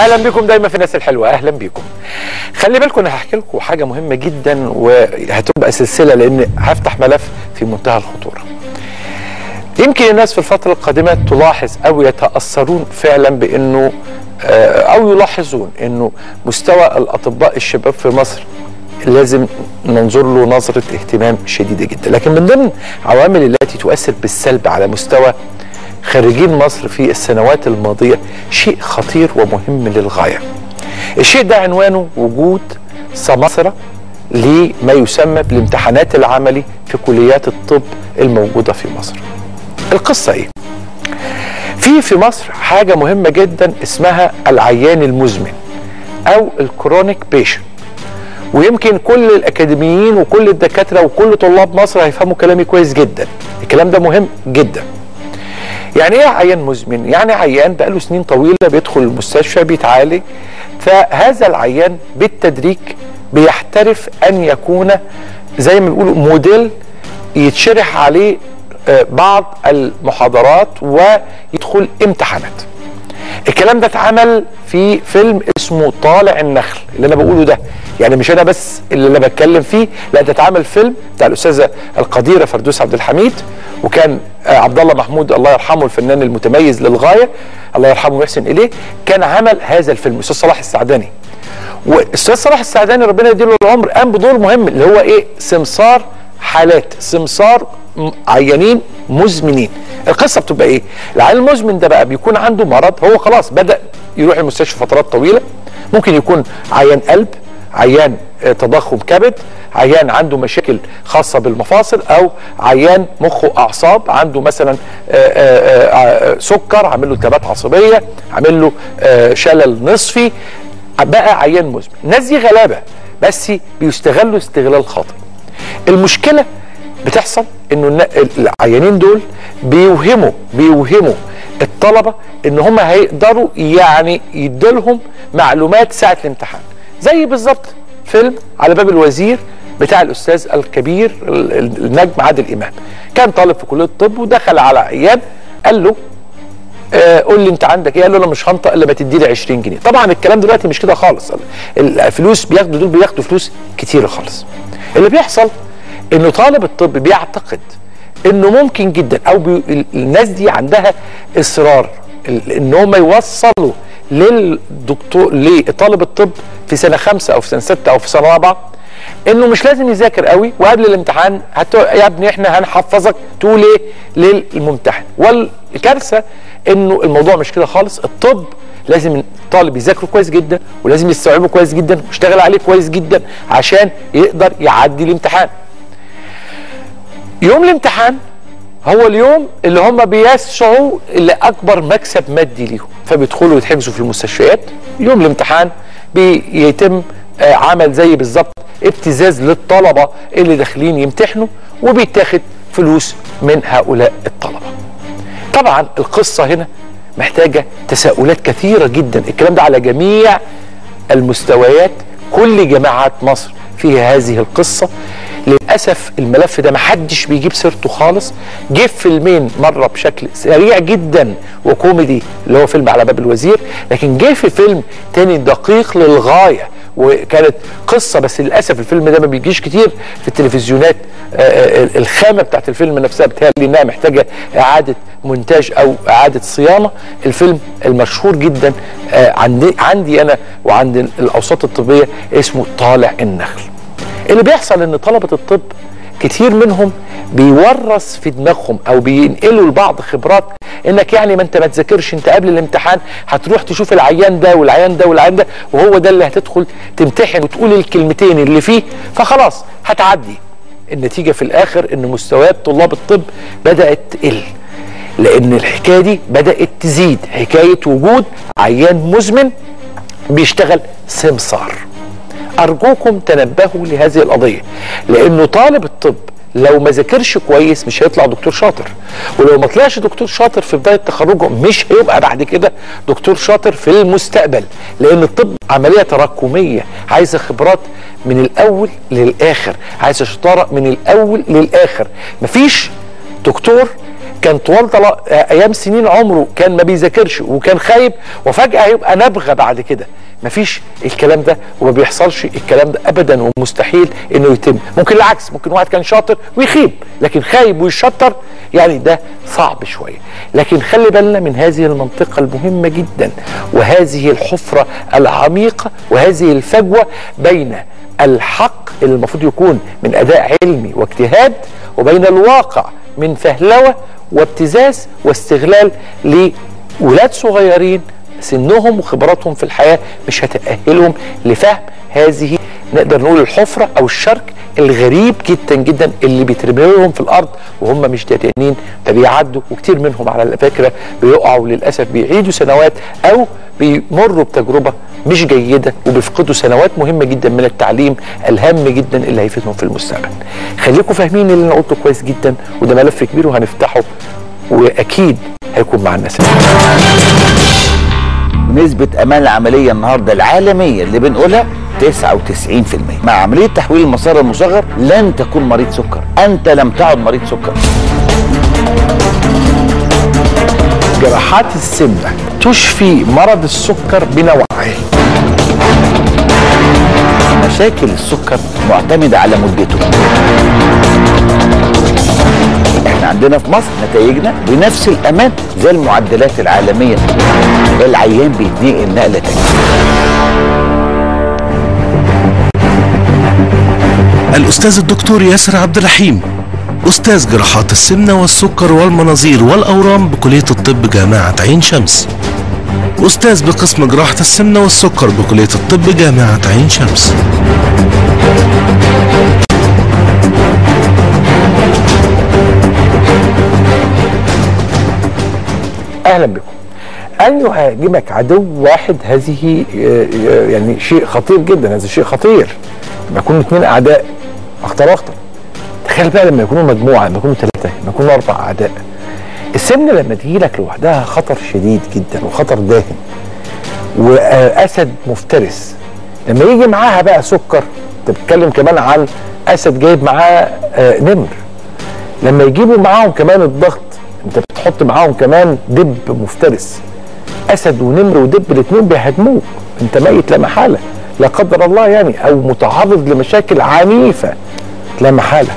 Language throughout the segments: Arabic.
اهلا بكم دايما في الناس الحلوه. اهلا بكم. خلي بالكم انا هحكي لكم حاجه مهمه جدا وهتبقى سلسله لان هفتح ملف في منتهى الخطوره. يمكن الناس في الفتره القادمه تلاحظ او يتاثرون فعلا بانه او يلاحظون انه مستوى الاطباء الشباب في مصر لازم ننظر له نظره اهتمام شديده جدا، لكن من ضمن عوامل التي تؤثر بالسلب على مستوى خريجين مصر في السنوات الماضية شيء خطير ومهم للغاية. الشيء ده عنوانه وجود سماسرة لما يسمى بالامتحانات العملي في كليات الطب الموجودة في مصر. القصة ايه؟ في مصر حاجة مهمة جدا اسمها العيان المزمن او الكرونيك بيشن، ويمكن كل الاكاديميين وكل الدكاترة وكل طلاب مصر هيفهموا كلامي كويس جدا. الكلام ده مهم جدا. يعني ايه عيان مزمن؟ يعني عيان بقاله سنين طويله بيدخل المستشفى بيتعالج، فهذا العيان بالتدريج بيحترف ان يكون زي ما بيقولوا موديل يتشرح عليه بعض المحاضرات ويدخل امتحانات. الكلام ده اتعمل في فيلم اسمه طالع النخل اللي انا بقوله ده، يعني مش انا بس اللي انا بتكلم فيه، لا ده اتعمل فيلم بتاع الاستاذه القديره فردوس عبد الحميد، وكان عبد الله محمود الله يرحمه الفنان المتميز للغايه الله يرحمه ويحسن اليه كان عمل هذا الفيلم. الاستاذ صلاح السعداني، والاستاذ صلاح السعداني ربنا يديله العمر قام بدور مهم اللي هو ايه؟ سمسار حالات، سمسار عيانين مزمنين. القصه بتبقى ايه؟ العيان المزمن ده بقى بيكون عنده مرض، هو خلاص بدا يروح المستشفى فترات طويله، ممكن يكون عيان قلب، عيان تضخم كبد، عيان عنده مشاكل خاصة بالمفاصل، او عيان مخ واعصاب عنده مثلا سكر، عامل له التهابات عصبية، عامل له شلل نصفي، بقى عيان مزمن. الناس دي غلابة بس بيستغلوا استغلال خاطئ. المشكلة بتحصل انه العيانين دول بيوهموا الطلبة ان هم هيقدروا يعني يديلهم معلومات ساعة الامتحان، زي بالظبط فيلم على باب الوزير بتاع الاستاذ الكبير النجم عادل امام. كان طالب في كليه الطب ودخل على عيان قال له قول لي انت عندك ايه؟ قال له انا مش هنطق الا ما تدي لي 20 جنيه. طبعا الكلام دلوقتي مش كده خالص، الفلوس بياخدوا فلوس كتيره خالص. اللي بيحصل انه طالب الطب بيعتقد انه ممكن جدا او الناس دي عندها اصرار ان هم يوصلوا للدكتور لطالب الطب في سنه 5 او في سنه 6 او في سنه 4 انه مش لازم يذاكر قوي، وقبل الامتحان يا ابني احنا هنحفظك تقول ايه للممتحن. والكارثه انه الموضوع مش كده خالص. الطب لازم الطالب يذاكره كويس جدا، ولازم يستوعبه كويس جدا، ويشتغل عليه كويس جدا عشان يقدر يعدي الامتحان. يوم الامتحان هو اليوم اللي هم بيسعوا لاكبر مكسب مادي ليهم، فبيدخلوا يتحجزوا في المستشفيات. يوم الامتحان بيتم عمل زي بالظبط ابتزاز للطلبه اللي داخلين يمتحنوا، وبيتاخد فلوس من هؤلاء الطلبه. طبعا القصه هنا محتاجه تساؤلات كثيره جدا، الكلام ده على جميع المستويات، كل جامعات مصر فيها هذه القصه. للاسف الملف ده محدش بيجيب سيرته خالص. جه فيلمين مره بشكل سريع جدا وكوميدي اللي هو فيلم على باب الوزير، لكن جه في فيلم تاني دقيق للغايه وكانت قصه، بس للاسف الفيلم ده ما بيجيش كتير في التلفزيونات. الخامه بتاعت الفيلم نفسها بتهيألي انها محتاجه اعاده مونتاج او اعاده صيانه. الفيلم المشهور جدا عندي انا وعند الاوساط الطبيه اسمه طالع النخل. اللي بيحصل ان طلبه الطب كتير منهم بيورث في دماغهم او بينقلوا لبعض خبرات انك يعني ما انت ما تذاكرش، انت قبل الامتحان هتروح تشوف العيان ده والعيان ده والعيان ده، وهو ده اللي هتدخل تمتحن وتقول الكلمتين اللي فيه فخلاص هتعدي. النتيجه في الاخر ان مستويات طلاب الطب بدات تقل، لان الحكايه دي بدات تزيد، حكايه وجود عيان مزمن بيشتغل سمسار. أرجوكم تنبهوا لهذه القضية، لأنه طالب الطب لو ما ذاكرش كويس مش هيطلع دكتور شاطر، ولو ما طلعش دكتور شاطر في بداية تخرجه مش هيبقى بعد كده دكتور شاطر في المستقبل، لأن الطب عملية تراكمية عايزة خبرات من الأول للآخر، عايزة شطارة من الأول للآخر. مفيش دكتور كان طوال ايام سنين عمره كان ما بيذاكرش وكان خايب، وفجاه هيبقى نبغه بعد كده. مفيش الكلام ده وما بيحصلش الكلام ده ابدا، ومستحيل انه يتم. ممكن العكس، ممكن واحد كان شاطر ويخيب، لكن خايب ويشطر، يعني ده صعب شويه. لكن خلي بالنا من هذه المنطقه المهمه جدا، وهذه الحفره العميقه، وهذه الفجوه بين الحق اللي المفروض يكون من اداء علمي واجتهاد، وبين الواقع من فهلوه وابتزاز واستغلال لولاد صغيرين سنهم وخبراتهم في الحياه مش هتأهلهم لفهم هذه، نقدر نقول الحفره او الشرك الغريب جدا جدا اللي بيترمي لهم في الارض وهم مش داريانين. ده بيعدوا، وكتير منهم على فكره بيقعوا للاسف، بيعيدوا سنوات او بيمروا بتجربه مش جيده، وبيفقدوا سنوات مهمه جدا من التعليم الهام جدا اللي هيفيدهم في المستقبل. خليكم فاهمين اللي انا قلته كويس جدا، وده ملف كبير وهنفتحه واكيد هيكون مع الناس. نسبة أمان العملية النهاردة العالمية اللي بنقولها 99%. مع عملية تحويل المسار المصغر لن تكون مريض سكر، أنت لم تعد مريض سكر. جراحات السمنة تشفي مرض السكر بنوعين. مشاكل السكر معتمدة على مدته. احنا عندنا في مصر نتائجنا بنفس الأمان زي المعدلات العالمية. العيان بيتنقل نقلة تانية. الأستاذ الدكتور ياسر عبد الرحيم، أستاذ جراحات السمنة والسكر والمناظير والأورام بكلية الطب جامعة عين شمس. أستاذ بقسم جراحة السمنة والسكر بكلية الطب جامعة عين شمس. أهلا بكم. أن يهاجمك عدو واحد هذه يعني شيء خطير جدا، هذا شيء خطير. لما يكونوا 2 أعداء أخطر وأخطر. تخيل بقى لما يكونوا مجموعة، لما يكونوا 3، لما يكونوا 4 أعداء. السمنة لما تجي لك لوحدها خطر شديد جدا وخطر داهم، وأسد مفترس. لما يجي معاها بقى سكر، أنت بتتكلم كمان عن أسد جايب معاه نمر. لما يجيبوا معاهم كمان الضغط، أنت بتحط معاهم كمان دب مفترس. أسد ونمر ودب الاثنين بيهاجموك، أنت ميت لا محالة، لا قدر الله يعني، أو متعرض لمشاكل عنيفة لا محالة.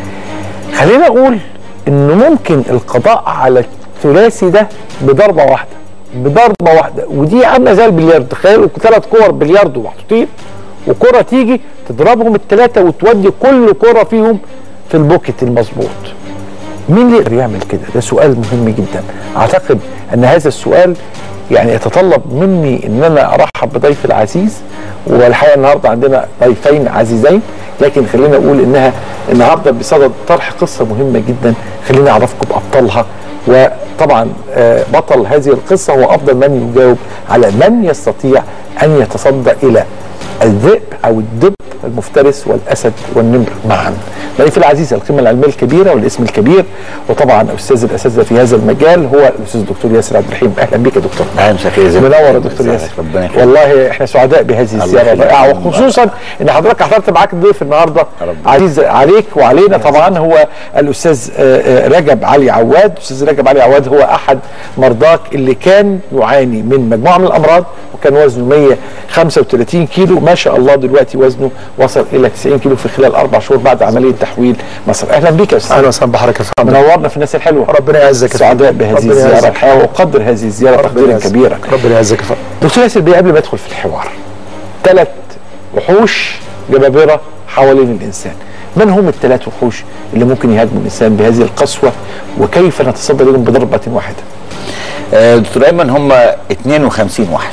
خلينا أقول إنه ممكن القضاء على الثلاثي ده بضربة واحدة، بضربة واحدة، ودي عاملة زي البلياردو. تخيلوا 3 كور بلياردو محطوطين، وكرة تيجي تضربهم ال3 وتودي كل كرة فيهم في البوكت المظبوط. مين اللي يقدر يعمل كده؟ ده سؤال مهم جدا. أعتقد أن هذا السؤال يعني يتطلب مني ان انا ارحب بضيفي العزيز، والحقيقه النهارده عندنا ضيفين عزيزين، لكن خلينا اقول انها النهارده بصدد طرح قصه مهمه جدا. خليني اعرفكم بابطالها، وطبعا بطل هذه القصه هو افضل من يجاوب على من يستطيع ان يتصدى الى الذئب او الدب المفترس والاسد والنمر معا. ضيفي العزيز القيمه العلميه الكبيره والاسم الكبير، وطبعا استاذ الاساتذه في هذا المجال هو الاستاذ الدكتور ياسر عبد الرحيم. اهلا بك يا دكتور. اهلا وسهلا. منور يا دكتور ياسر. والله احنا سعداء بهذه الزياره الرائعه، وخصوصا ان حضرتك حضرت معاك الضيف النهارده عزيز عليك وعلينا طبعا، هو الاستاذ رجب علي عواد. الاستاذ رجب علي عواد هو احد مرضاك اللي كان يعاني من مجموعه من الامراض، وكان وزنه 135 كيلو، ما شاء الله دلوقتي وزنه وصل الى 90 كيلو في خلال 4 شهور بعد عمليه تحويل مصر. اهلا بك يا استاذ. اهلا وسهلا بحضرتك يا فندم. منورنا في الناس الحلوه. ربنا يعزك. سعداء بهذه الزياره الحقيقه، واقدر هذه الزياره تقديرا كبيرا. ربنا يعزك يا فندم. دكتور ياسر بيه، قبل ما ادخل في الحوار، 3 وحوش جبابره حوالين الانسان. من هم ال3 وحوش اللي ممكن يهاجموا الانسان بهذه القسوه، وكيف نتصدى لهم بضربه واحده؟ دكتور ايمن، هم 52 وحش.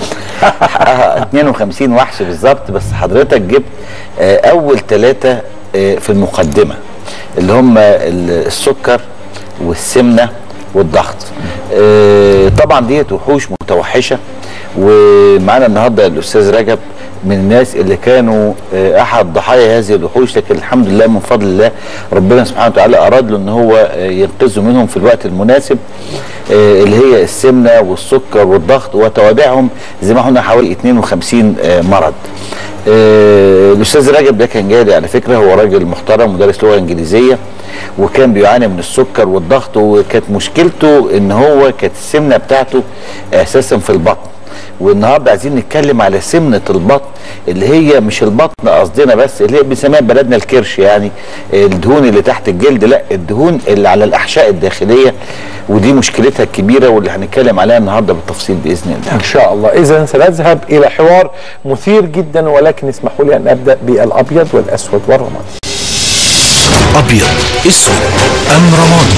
52 وحش بالظبط، بس حضرتك جبت اول 3 في المقدمه، اللي هم السكر والسمنه والضغط. طبعا ديت وحوش متوحشه، ومعانا النهارده الاستاذ رجب من الناس اللي كانوا احد ضحايا هذه الوحوش، لكن الحمد لله من فضل الله ربنا سبحانه وتعالى اراد له ان هو ينقذه منهم في الوقت المناسب، اللي هي السمنه والسكر والضغط وتوابعهم، زي ما قلنا حوالي 52 مرض. الاستاذ رجب ده كان جالي على فكره، هو راجل محترم مدرس لغه انجليزيه، وكان بيعاني من السكر والضغط، وكانت مشكلته ان هو كانت السمنه بتاعته اساسا في البطن. والنهارده عايزين نتكلم على سمنه البطن، اللي هي مش البطن قصدنا بس، اللي هي بنسميها بلدنا الكرش، يعني الدهون اللي تحت الجلد، لا الدهون اللي على الاحشاء الداخليه، ودي مشكلتها الكبيره واللي هنتكلم عليها النهارده بالتفصيل باذن الله. ان شاء الله. اذا سنذهب الى حوار مثير جدا، ولكن اسمحوا لي ان ابدا بالابيض والاسود والرمادي. أبيض أسود أم رمادي؟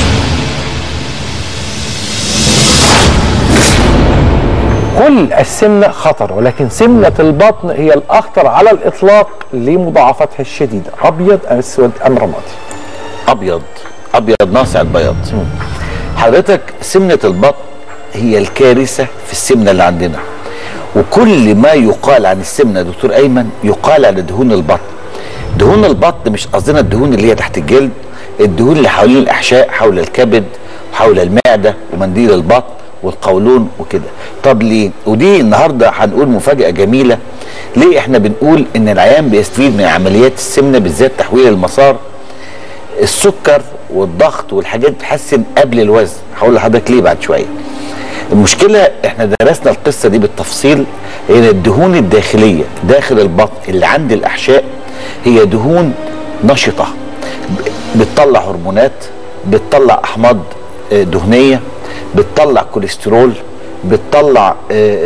كل السمنة خطر، ولكن سمنة البطن هي الأخطر على الإطلاق لمضاعفتها الشديدة. أبيض أسود أم رمادي؟ ابيض، ابيض ناصع البياض. حضرتك سمنه البطن هي الكارثه في السمنه اللي عندنا، وكل ما يقال عن السمنه دكتور ايمن يقال على دهون البطن. دهون البطن مش قصدنا الدهون اللي هي تحت الجلد، الدهون اللي حوالين الاحشاء، حول الكبد وحول المعده ومنديل البطن والقولون وكده. طب ليه؟ ودي النهارده هنقول مفاجاه جميله. ليه احنا بنقول ان العيان بيستفيد من عمليات السمنه، بالذات تحويل المسار؟ السكر والضغط والحاجات بتحسن قبل الوزن. هقول لحضرتك ليه بعد شويه. المشكله احنا درسنا القصه دي بالتفصيل، ان الدهون الداخليه داخل البطن اللي عند الاحشاء هي دهون نشطه، بتطلع هرمونات، بتطلع احماض دهنيه، بتطلع كوليسترول، بتطلع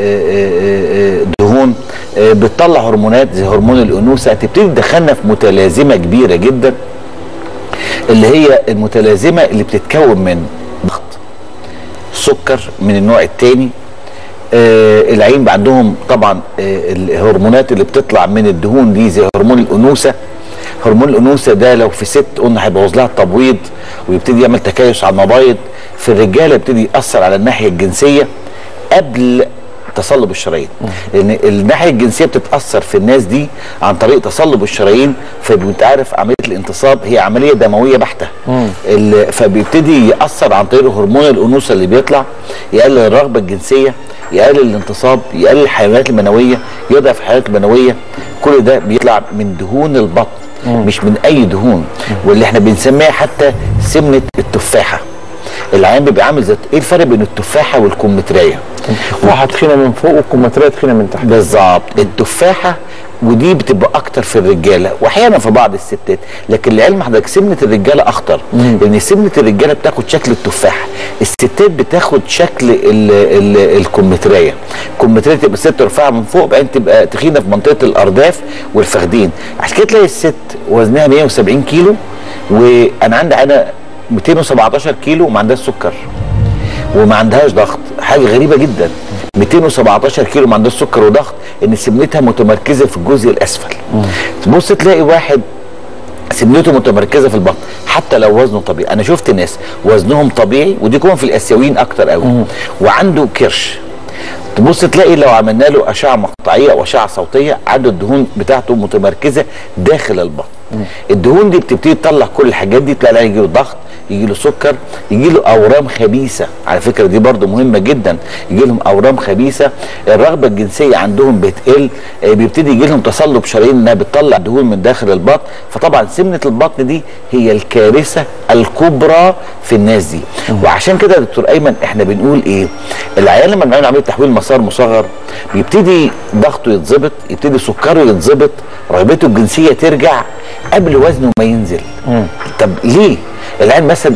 دهون، بتطلع هرمونات زي هرمون الانوثه. تبتدي تدخلنا في متلازمه كبيره جدا، اللي هي المتلازمه اللي بتتكون من ضغط، سكر من النوع الثاني. العين عندهم طبعا الهرمونات اللي بتطلع من الدهون دي زي هرمون الانوثه. هرمون الانوثه ده لو في ست قلنا هيبوظ لها التبويض ويبتدي يعمل تكيس على المبايض. في الرجاله يبتدي ياثر على الناحيه الجنسيه قبل تصلب الشرايين، لان الناحيه الجنسيه بتتاثر في الناس دي عن طريق تصلب الشرايين. فانت عارف عمليه الانتصاب هي عمليه دمويه بحته، فبيبتدي ياثر عن طريق هرمون الانوثه اللي بيطلع، يقلل الرغبه الجنسيه، يقلل الانتصاب، يقلل الحيوانات المنويه، يضعف الحيوانات المنويه. كل ده بيطلع من دهون البطن، مش من اي دهون، واللي احنا بنسميها حتى سمنه التفاحه. العيان بيبقى عامل زي ايه الفرق بين التفاحه والكمثريه؟ التفاحه تخينه من فوق والكمثريه تخينه من تحت. بالظبط. التفاحه ودي بتبقى اكتر في الرجاله واحيانا في بعض الستات، لكن لعلم حضرتك سمنه الرجاله اخطر، لان سمنه الرجاله بتاخد شكل التفاحه، الستات بتاخد شكل الكمثريه. الكمثريه تبقى الست رفيعه من فوق، بعدين تبقى تخينه في منطقه الارداف والفخذين. عشان كده تلاقي الست وزنها 170 كيلو وانا عندي 217 كيلو وما عندهاش سكر وما عندهاش ضغط. حاجه غريبه جدا، 217 كيلو ما عندهاش سكر وضغط، ان سمنتها متمركزه في الجزء الاسفل. تبص تلاقي واحد سمنته متمركزه في البطن حتى لو وزنه طبيعي. انا شفت ناس وزنهم طبيعي، ودي كمان في الاسيويين اكتر قوي، وعنده كرش. تبص تلاقي لو عملنا له اشعه مقطعيه او اشعه صوتيه عنده الدهون بتاعته متمركزه داخل البطن. الدهون دي بتبتدي تطلع كل الحاجات دي، تلاقي يجي له ضغط، يجي له سكر، يجي له اورام خبيثه. على فكره دي برضو مهمه جدا، يجي لهم اورام خبيثه، الرغبه الجنسيه عندهم بتقل، بيبتدي يجي لهم تصلب شرايين انها بتطلع دهون من داخل البطن. فطبعا سمنه البطن دي هي الكارثه الكبرى في الناس دي. وعشان كده يا دكتور ايمن احنا بنقول ايه؟ العيان لما بنعمل عمليه تحويل مسار مصغر بيبتدي ضغطه يتظبط، يبتدي سكره يتظبط، رغبته الجنسيه ترجع قبل وزنه ما ينزل. طب ليه؟ العين مثلا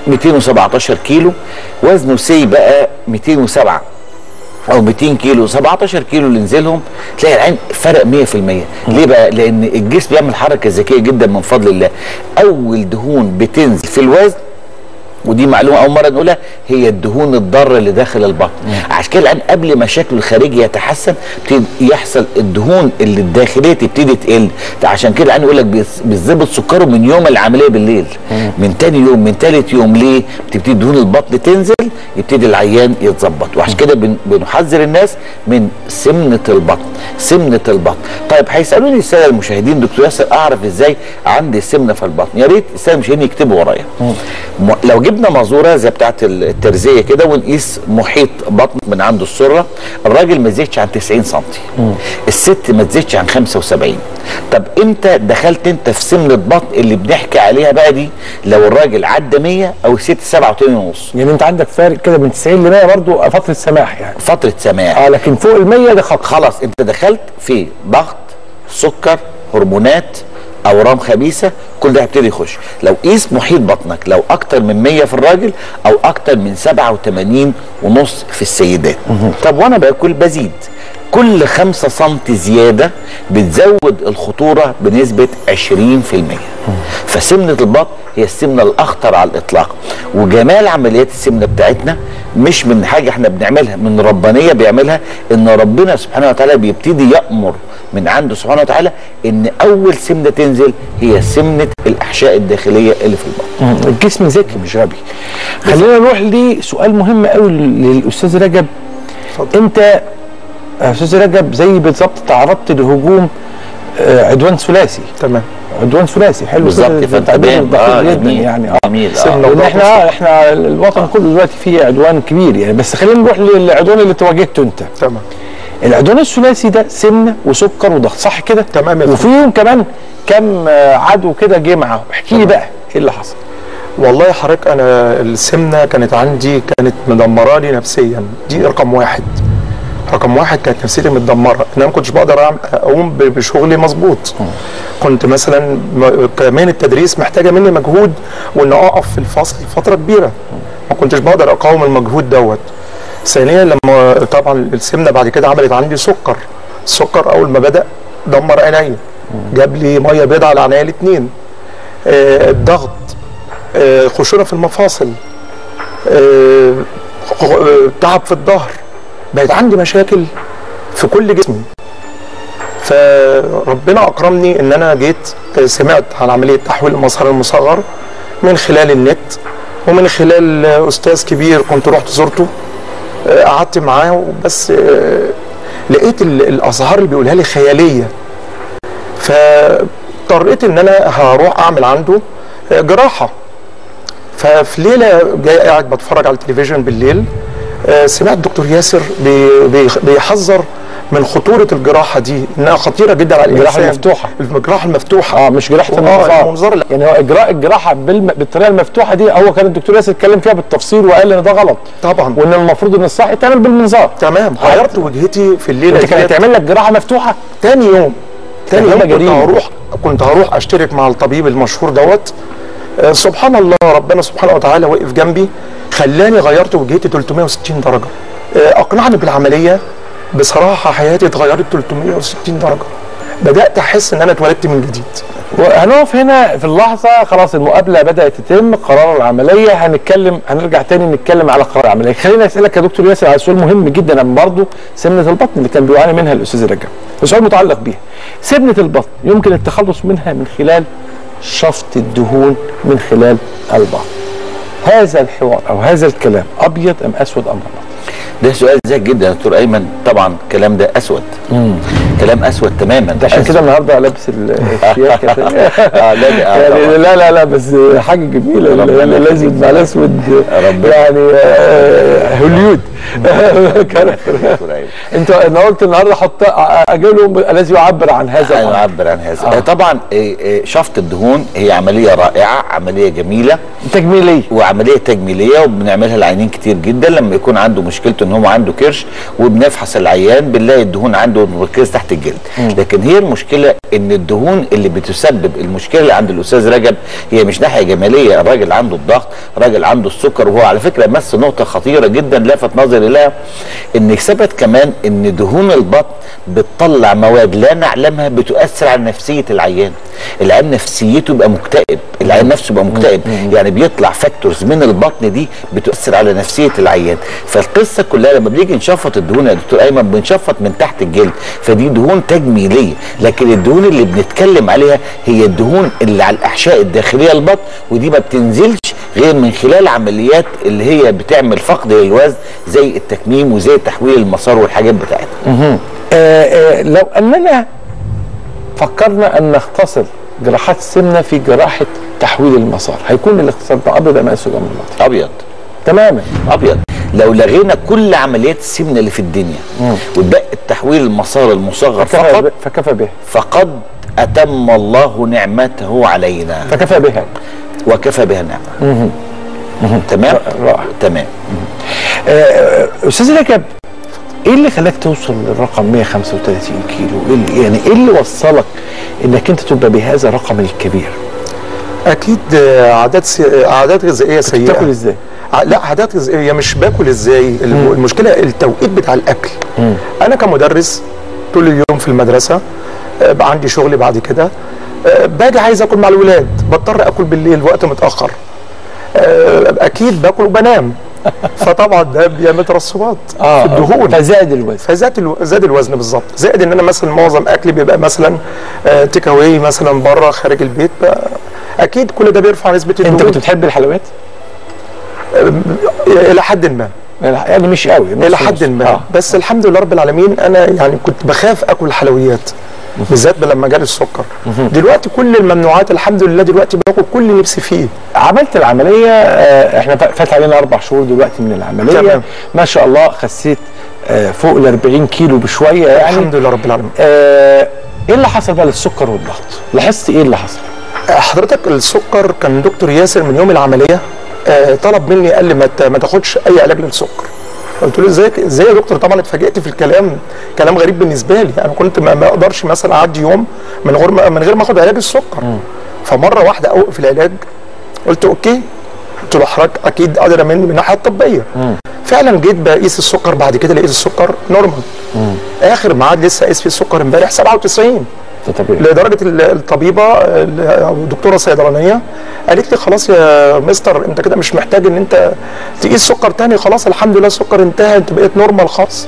217 كيلو، وزنه سي بقى 207 او 200 كيلو، 17 كيلو اللي نزلهم تلاقي العين فرق 100%. ليه بقى؟ لان الجسم بيعمل حركه ذكيه جدا من فضل الله. اول دهون بتنزل في الوزن، ودي معلومه اول مره نقولها، هي الدهون الضاره اللي داخل البطن. عشان كده الان قبل ما شكله الخارجي يتحسن بتبتدي يحصل الدهون اللي الداخليه تبتدي تقل. عشان كده الان يقول لك بيظبط سكره من يوم العمليه بالليل، من تاني يوم، من تالت يوم. ليه؟ بتبتدي دهون البطن تنزل، يبتدي العيان يتظبط. وعشان كده بنحذر الناس من سمنه البطن. سمنه البطن. طيب هيسالوني الساده المشاهدين دكتور ياسر اعرف ازاي عندي سمنه في البطن؟ يا ريت الساده المشاهدين يكتبوا ورايا. لو جبنا جبنا مازوره زي بتاعه الترزيه كده، ونقيس محيط بطن من عند السره. الراجل ما تزيدش عن 90 سم، الست ما تزيدش عن 75. طب امتى دخلت انت في سمنه بطن اللي بنحكي عليها بقى دي؟ لو الراجل عدى 100 او الست 87.5. يعني انت عندك فارق كده من 90 ل 100 برضه فتره سماح يعني. فتره سماح. لكن فوق ال 100 ده خلاص انت دخلت في ضغط، سكر، هرمونات، اورام خبيثه، كل ده هيبتدي يخش. لو قيس محيط بطنك لو اكتر من 100 في الراجل او اكتر من 87.5 في السيدات. طب وانا باكل بزيد، كل 5 سم زياده بتزود الخطوره بنسبه 20%. فسمنه البطن هي السمنه الاخطر على الاطلاق. وجمال عمليات السمنه بتاعتنا مش من حاجه احنا بنعملها، من ربانيه بيعملها، ان ربنا سبحانه وتعالى بيبتدي يامر من عنده سبحانه وتعالى ان اول سمنه تنزل هي سمنه الاحشاء الداخليه اللي في البطن. الجسم ذكي مش غبي. خلينا نروح لسؤال مهم قوي للاستاذ رجب. انت يا استاذ رجب زي بالظبط تعرضت لهجوم عدوان ثلاثي. تمام. عدوان ثلاثي حلو بالظبط. فالتعبير جدا يعني. جميل. لان احنا الوطن كله دلوقتي فيه عدوان كبير يعني. بس خلينا نروح للعدوان اللي تواجهته انت. تمام. العدوان الثلاثي ده سمنه وسكر وضغط، صح كده؟ تمام. وفيهم كمان كم عدو كده جه معاهم. احكي لي بقى ايه اللي حصل؟ والله يا حضرتك انا السمنه كانت عندي كانت مدمراني نفسيا، دي رقم واحد. رقم واحد كانت نفسيتي متدمره، ان انا ما كنتش بقدر اقوم بشغلي مظبوط. كنت مثلا كمان التدريس محتاجه مني مجهود، وان اقف في الفصل فتره كبيره ما كنتش بقدر اقاوم المجهود دوت. ثانيا لما طبعا السمنه بعد كده عملت عندي سكر. السكر اول ما بدا دمر عيني، جاب لي ميه بيضاء على عينيا الاثنين. الضغط، خشونه في المفاصل، تعب في الظهر، بقت عندي مشاكل في كل جسمي. فربنا اكرمني ان انا جيت سمعت عن عمليه تحويل المسار المصغر من خلال النت، ومن خلال استاذ كبير كنت رحت زرته، قعدت معاه، بس لقيت الاسعار اللي بيقولها لي خياليه. فاضطريت ان انا هروح اعمل عنده جراحه. ففي ليله جاي قاعد بتفرج على التلفزيون بالليل، سمعت الدكتور ياسر بيحذر من خطوره الجراحه دي، انها خطيره جدا على الانسان. الجراحه المفتوحه. الجراحه المفتوحه. مش جراحه المنظار. لا. يعني هو اجراء الجراحه بالطريقه المفتوحه دي، هو كان الدكتور ياسر اتكلم فيها بالتفصيل وقال ان ده غلط. طبعا. وان المفروض ان الصح يتعمل بالمنظار. تمام. غيرت وجهتي في الليله دي. كانت هتعمل لك جراحه مفتوحه تاني يوم. كنت هروح اشترك مع الطبيب المشهور دوت. سبحان الله، ربنا سبحانه وتعالى وقف جنبي، خلاني غيرت وجهتي 360 درجه. اقنعني بالعمليه. بصراحه حياتي اتغيرت 360 درجه. بدات احس ان انا اتولدت من جديد. وهنقف هنا في اللحظه، خلاص المقابله بدات تتم، قرار العمليه. هنرجع تاني نتكلم على قرار العمليه. خليني اسالك يا دكتور ياسر على سؤال مهم جدا برضه، سمنه البطن اللي كان بيعاني منها الاستاذ رجب. سؤال متعلق بيها. سمنه البطن يمكن التخلص منها من خلال شفط الدهون من خلال البطن. هذا الحوار او هذا الكلام ابيض ام اسود ام ابيض؟ ده سؤال ذكي جدا يا دكتور ايمن. طبعا الكلام ده اسود. كلام اسود تماما. عشان كده النهارده لابس الشياكه. لا بس حاجه جميله. الاسود مع الاسود يعني هوليود. انت انا قلت النهارده اجيب لهم الذي يعبر عن هذا. يعبر عن هذا. طبعا شفط الدهون هي عمليه رائعه، عمليه جميله تجميليه، وعمليه تجميليه، وبنعملها لعيانين كتير جدا لما يكون عنده مشكلته ان هو عنده كرش، وبنفحص العيان بنلاقي الدهون عنده مركزه تحت الجلد. لكن هي المشكله ان الدهون اللي بتسبب المشكله اللي عند الاستاذ رجب هي مش ناحيه جماليه. الراجل عنده الضغط، الراجل عنده السكر، وهو على فكره مس نقطه خطيره جدا لفت نظري لها، ان ثبت كمان ان دهون البطن بتطلع مواد لا نعلمها بتؤثر على نفسيه العيان. العيان نفسيته يبقى مكتئب، العيان نفسه يبقى مكتئب، يعني بيطلع فاكتورز من البطن دي بتؤثر على نفسيه العيان. فالقصه كلها لما بنيجي نشفط الدهون يا دكتور ايمن بنشفط من تحت الجلد، فدي دهون تجميليه. لكن الدهون اللي بنتكلم عليها هي الدهون اللي على الاحشاء الداخليه البطن، ودي ما بتنزلش غير من خلال عمليات اللي هي بتعمل فقد للوزن زي التكميم وزي تحويل المسار والحاجات بتاعتها. لو اننا فكرنا ان نختصر جراحات السمنه في جراحه تحويل المسار هيكون الاقتصاد ده ابيض ام اسود ام بني؟ ابيض تماما ابيض. لو لغينا كل عمليات السمنه اللي في الدنيا واتبقى تحويل المسار المصغر فقط فكفى به، فقد اتم الله نعمته علينا، فكفى بها وكفى بها نعمه. تمام. رائع. تمام. استاذ رجب، ايه اللي خلاك توصل للرقم 135 كيلو؟ يعني ايه اللي وصلك انك انت تبقى بهذا الرقم الكبير؟ اكيد عادات غذائيه سيئه. بتاكل ازاي؟ لا، عادات غذائيه، مش باكل ازاي. المشكله التوقيت بتاع الاكل. انا كمدرس طول اليوم في المدرسه، عندي شغلي بعد كده، باجي عايز اكل مع الولاد، بضطر اكل بالليل وقت متاخر، اكيد باكل وبنام. فطبعا ده بيعمل ترسبات في الدهون، فزاد الوزن. زاد الوزن بالظبط. زائد ان انا مثلا معظم اكلي بيبقى مثلا تيك اواي مثلا بره خارج البيت، اكيد كل ده بيرفع نسبه الدهون. انت كنت بتحب الحلويات؟ الى حد ما، يعني مش قوي، الى حد ما. بس الحمد لله رب العالمين، انا يعني كنت بخاف اكل حلويات بالذات لما جالي السكر. دلوقتي كل الممنوعات الحمد لله دلوقتي باكل كل اللي نفسي فيه. عملت العمليه، احنا فات علينا 4 شهور دلوقتي من العمليه. تمام. ما شاء الله خسيت فوق ال 40 كيلو بشويه يعني. الحمد لله رب العالمين. ايه اللي حصل بقى للسكر والضغط؟ لاحظت ايه اللي حصل؟ حضرتك السكر كان دكتور ياسر من يوم العمليه طلب مني، قال لي ما تاخدش اي علاج للسكر. قلت له ازاي يا دكتور؟ طبعا اتفاجئت في الكلام، كلام غريب بالنسبه لي. انا كنت ما اقدرش مثلا اعدي يوم من غير ما اخد علاج السكر. فمره واحده اوقف العلاج، قلت اوكي. قلت له حضرتك اكيد قادر مني من الناحيه الطبيه. فعلا جيت بقيس السكر بعد كده، لقيت السكر نورمال. اخر ميعاد لسه قيس فيه السكر امبارح 97. لدرجه الطبيبه او الدكتوره الصيدلانيه قالت لي خلاص يا مستر، انت كده مش محتاج ان انت تقيس سكر تاني، خلاص الحمد لله السكر انتهى، انت بقيت نورمال خالص.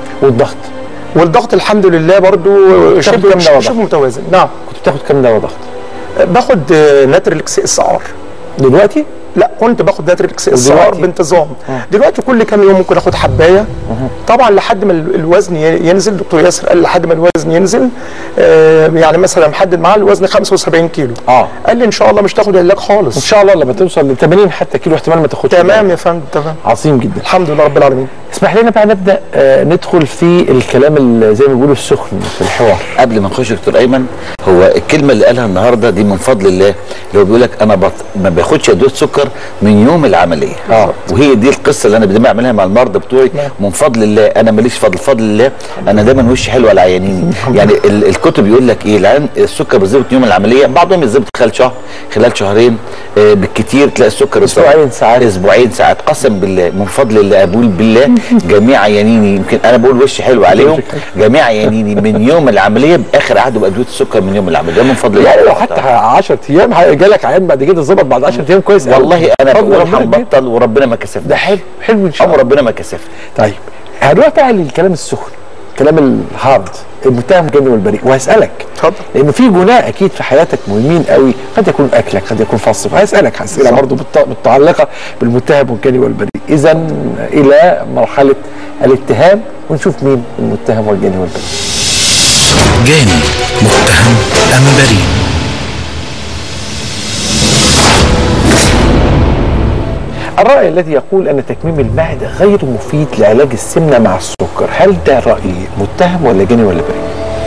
والضغط الحمد لله برضو شبه متوازن. نعم. كنت بتاخد كام دواء ضغط؟ باخد ناتريلكس اس ار. دلوقتي؟ لا، كنت باخد ناتريلكس اس ار بانتظام. دلوقتي كل كام يوم ممكن اخد حبايه. طبعا لحد ما الوزن ينزل. دكتور ياسر قال لحد ما الوزن ينزل، يعني مثلا محدد معاه الوزن 75 كيلو. قال لي ان شاء الله مش تاخد علاج خالص، ان شاء الله لما توصل ل 80 حتى كيلو احتمال ما تاخدش. تمام يا فندم، تمام. عظيم جدا، الحمد لله رب العالمين. اسمح لنا بقى نبدا ندخل في الكلام اللي زي ما بيقولوا السخن في الحوار. قبل ما نخش دكتور ايمن، هو الكلمه اللي قالها النهارده دي من فضل الله، اللي هو بيقول لك انا ما باخدش ادويه سكر من يوم العمليه. وهي دي القصه اللي انا دايما بعملها مع المرضى بتوعي. من فضل الله، انا ماليش فضل الله، انا دايما وشي حلو على العيانين. يعني الكتب يقول لك ايه، العيان السكر بيتظبط يوم العمليه، بعضهم يتظبط خلال شهر، خلال شهرين، بالكتير تلاقي السكر اسبوعين ساعات. قسم بالله، من فضل الله، اقول بالله جميع عيانيني، يمكن انا بقول وشي حلو عليهم، جميع عيانيني من يوم العمليه باخر عهده بادويه السكر من يوم العمليه، ده من فضل الله. يعني لو حتى 10 ايام جالك عيان بعد كده ظبط بعد 10 ايام كويس. والله انا بقول هنبطل وربنا ما كسفنا. ده حلو ان شاء الله، ربنا ما كسفنا. طيب هنروح بقى للكلام السخن، الكلام الهارد، المتهم الجاني والبريء. وهسالك اتفضل، لان في جناح اكيد في حياتك مهمين قوي، قد يكون اكلك، قد يكون فصلك. وهسالك اسئله برضه متعلقه بالمتهم والجاني والبريء. اذا الى مرحله الاتهام، ونشوف مين المتهم والجاني والبريء. جاني، متهم ام بريء؟ الرأي الذي يقول أن تكميم المعدة غير مفيد لعلاج السمنة مع السكر، هل ده رأي متهم ولا جاني ولا بريء؟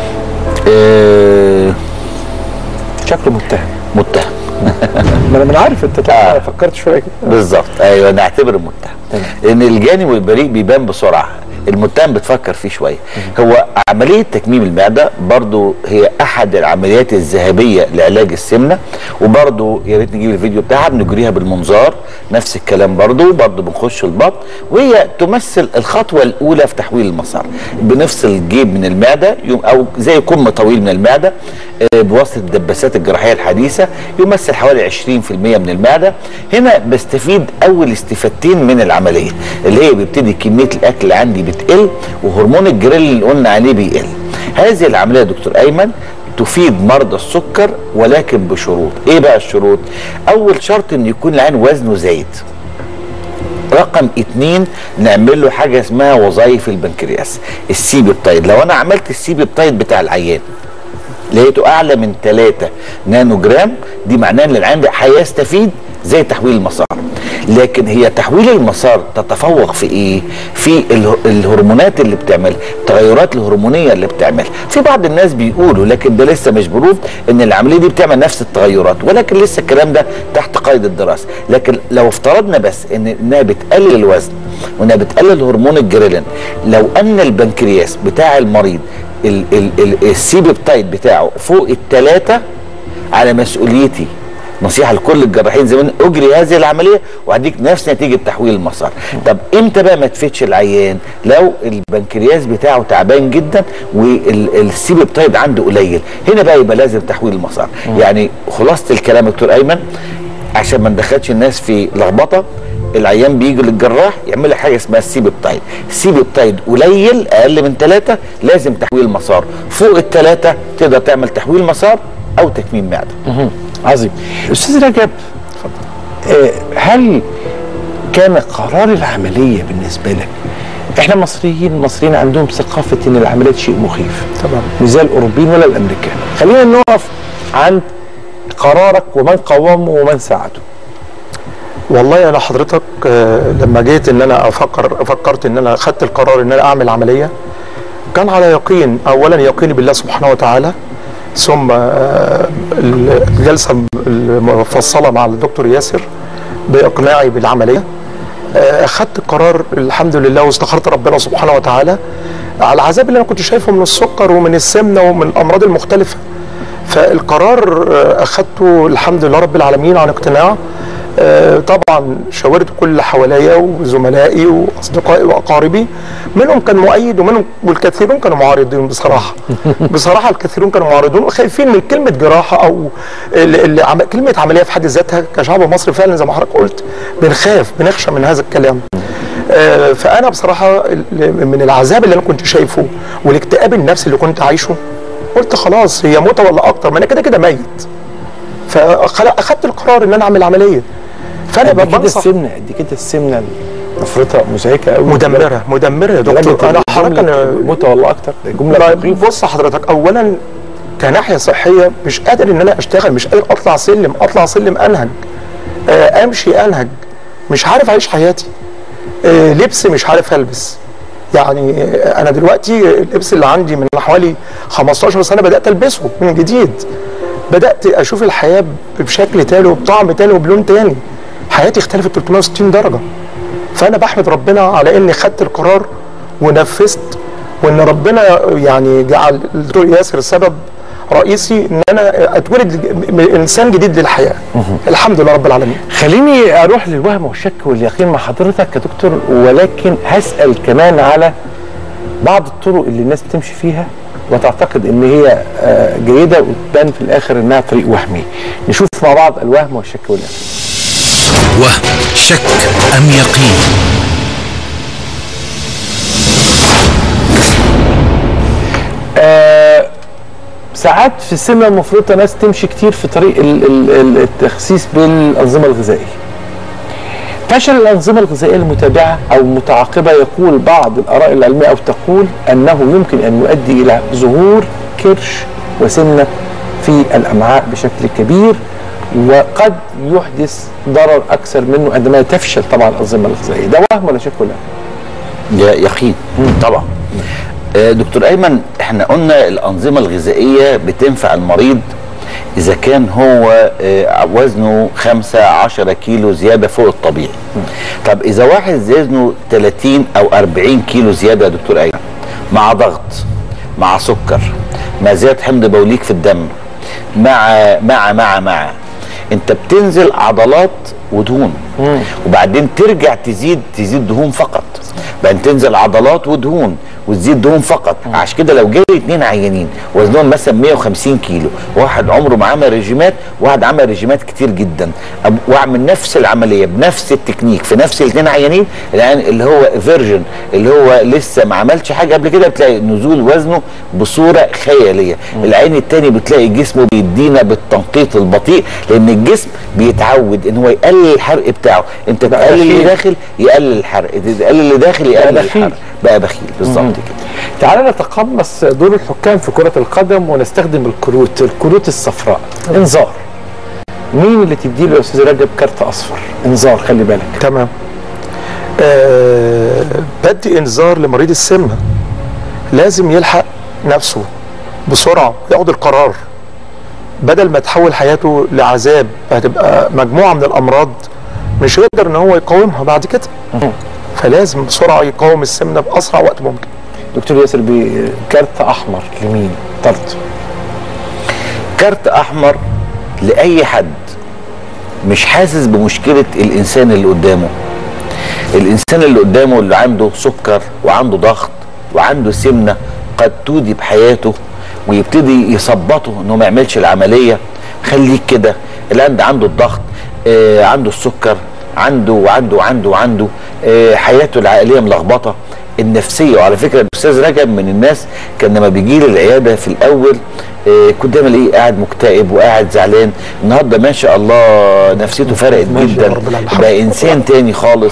شكله متهم. ما انا عارف انت فكرت شويه كده. بالظبط، ايوه، نعتبره متهم. لان الجاني والبريء بيبان بسرعه، المتهم بتفكر فيه شويه. هو عمليه تكميم المعده برضو هي احد العمليات الذهبيه لعلاج السمنه، وبرضو يا ريت نجيب الفيديو بتاعها، بنجريها بالمنظار، نفس الكلام برضو بنخش البطن، وهي تمثل الخطوه الاولى في تحويل المسار. بنفصل الجيب من المعده، او زي كم طويل من المعده بواسطه الدباسات الجراحيه الحديثه، يمثل حوالي 20% من المعده. هنا بستفيد اول استفادتين من العمليه، اللي هي بيبتدي كميه الاكل اللي عندي بتقل، وهرمون الجريل اللي قلنا عليه بيقل. هذه العمليه يا دكتور ايمن تفيد مرضى السكر، ولكن بشروط. ايه بقى الشروط؟ اول شرط ان يكون العين وزنه زايد. رقم 2 نعمل له حاجه اسمها وظائف البنكرياس، السي بيبتايد. لو انا عملت السي بيبتايد بتاع العيان لقيته اعلى من 3 نانو جرام، دي معناه ان العيان ده هيستفيد زي تحويل المسار. لكن هي تحويل المسار تتفوق في ايه؟ في الهرمونات اللي بتعملها، التغيرات الهرمونيه اللي بتعملها. في بعض الناس بيقولوا، لكن ده لسه مش بروف ان العمليه دي بتعمل نفس التغيرات، ولكن لسه الكلام ده تحت قيد الدراسه. لكن لو افترضنا بس انها بتقلل الوزن وانها بتقلل هرمون الجريلين، لو ان البنكرياس بتاع المريض السيبيبتايد بتاعه فوق ال3، على مسؤوليتي نصيحه لكل الجراحين زمان، اجري هذه العمليه وهديك نفس نتيجه تحويل المسار. طب امتى بقى ما تفيدش العيان؟ لو البنكرياس بتاعه تعبان جدا والسيبيبتايد عنده قليل، هنا بقى يبقى لازم تحويل المسار. يعني خلاصه الكلام دكتور ايمن، عشان ما ندخلش الناس في لخبطه، العيان بيجي للجراح يعمل لك حاجه اسمها السيبيبتايد، السيبيبتايد قليل اقل من 3 لازم تحويل مسار، فوق ال3 تقدر تعمل تحويل مسار او تكميم معده. عظيم. استاذ رجب، هل كان قرار العمليه بالنسبه لك، احنا المصريين عندهم ثقافه ان العمليات شيء مخيف تمام، مش زي الاوروبيين ولا الامريكان. خلينا نقف عند قرارك ومن قومه ومن ساعده. والله انا حضرتك لما جيت ان انا فكرت ان انا اخدت القرار ان انا اعمل عمليه، كان على يقين، اولا يقيني بالله سبحانه وتعالى، ثم الجلسه المفصله مع الدكتور ياسر باقناعي بالعمليه. اخدت القرار الحمد لله، واستخرت ربنا سبحانه وتعالى على العذاب اللي انا كنت شايفه من السكر ومن السمنه ومن الامراض المختلفه. فالقرار اخدته الحمد لله رب العالمين عن اقتناع. طبعا شاورت كل اللي حواليا وزملائي واصدقائي واقاربي، منهم كان مؤيد والكثيرون كانوا معارضين بصراحه. بصراحه الكثيرون كانوا معارضون وخايفين من كلمه جراحه او كلمه عمليه في حد ذاتها. كشعب مصري فعلا زي ما حضرتك قلت بنخشى من هذا الكلام. فانا بصراحه من العذاب اللي انا كنت شايفه والاكتئاب النفسي اللي كنت عايشه، قلت خلاص هي موتة ولا اكتر، ما انا كده كده ميت. فاخدت القرار ان انا اعمل عمليه. فانا بنصح قد كده السمنه مفرطه مزعجه قوي، مدمره يا دكتور. انا حضرتك موتة ولا اكتر، جمله بص حضرتك، اولا كناحيه صحيه مش قادر ان انا اشتغل، مش قادر اطلع سلم انهج، امشي انهج، مش عارف اعيش حياتي، لبس مش عارف البس. يعني انا دلوقتي اللبس اللي عندي من حوالي 15 سنه بدات البسه من جديد، بدات اشوف الحياه بشكل تاني وبطعم تاني وبلون تاني، حياتي اختلفت 360 درجه. فانا بحمد ربنا على اني خدت القرار ونفذت، وان ربنا يعني جعل الدكتور ياسر سبب رئيسي ان انا اتولد انسان جديد للحياه. الحمد لله رب العالمين. خليني اروح للوهم والشك واليقين مع حضرتك يا دكتور، ولكن هسال كمان على بعض الطرق اللي الناس بتمشي فيها وتعتقد ان هي جيده وتبان في الاخر انها طريق وهمي. نشوف مع بعض الوهم والشك واليقين. وهم، شك ام يقين؟ ساعات في السمنه المفرطه ناس تمشي كتير في طريق التخسيس بالانظمه الغذائيه. فشل الانظمه الغذائيه المتابعه او المتعاقبه، يقول بعض الاراء العلميه او تقول انه يمكن ان يؤدي الى ظهور كرش وسمنه في الامعاء بشكل كبير، وقد يحدث ضرر اكثر منه عندما تفشل طبعا الانظمه الغذائيه. ده وهم ولا شك ولا يقين؟ طبعا. دكتور ايمن، احنا قلنا الانظمه الغذائيه بتنفع المريض اذا كان هو وزنه 15 كيلو زياده فوق الطبيعي. طب اذا واحد وزنه 30 او 40 كيلو زياده يا دكتور ايمن، مع ضغط، مع سكر، مع زياده حمض بوليك في الدم، مع انت بتنزل عضلات ودهون، وبعدين ترجع تزيد دهون فقط، بعدين تنزل عضلات ودهون وتزيد دهون فقط. عشان كده لو جالي 2 عيانين وزنهم مثلا 150 كيلو، واحد عمره ما عمل ريجيمات، واحد عمل ريجيمات كتير جدا، واعمل نفس العمليه بنفس التكنيك في نفس ال2 عيانين، الان اللي هو فيرجن اللي هو لسه ما عملش حاجه قبل كده، بتلاقي نزول وزنه بصوره خياليه. العين الثاني بتلاقي جسمه بيدينا بالتنقيط البطيء، لان الجسم بيتعود ان هو يقلل الحرق بتاعه. انت تقلل اللي داخل يقلل الحرق، تقلل اللي داخل يقلل الحرق، بقى بخيل بالظبط كده. تعالى نتقمص دور الحكام في كرة القدم ونستخدم الكروت الصفراء. انذار. مين اللي تديله يا استاذ رجب كارت اصفر؟ انذار، خلي بالك. تمام. بدي انذار لمريض السمنه، لازم يلحق نفسه بسرعه، ياخد القرار بدل ما تحول حياته لعذاب. هتبقى مجموعه من الامراض مش هيقدر ان هو يقاومها بعد كده. فلازم بسرعه يقاوم السمنه باسرع وقت ممكن. دكتور ياسر، بكارت احمر لمين؟ طرد. كارت احمر لاي حد مش حاسس بمشكله الانسان اللي قدامه. الانسان اللي قدامه اللي عنده سكر وعنده ضغط وعنده سمنه قد تودي بحياته، ويبتدي يثبطه انه ما يعملش العمليه. خليك كده. اللي عنده الضغط، عنده السكر، عنده حياته العائليه ملخبطه، النفسيه. وعلى فكره الاستاذ رجب من الناس كان لما بيجي لي العياده في الاول كنت دايما الاقيه قاعد مكتئب وقاعد زعلان. النهارده ما شاء الله نفسيته فرقت جدا، بقى انسان تاني خالص.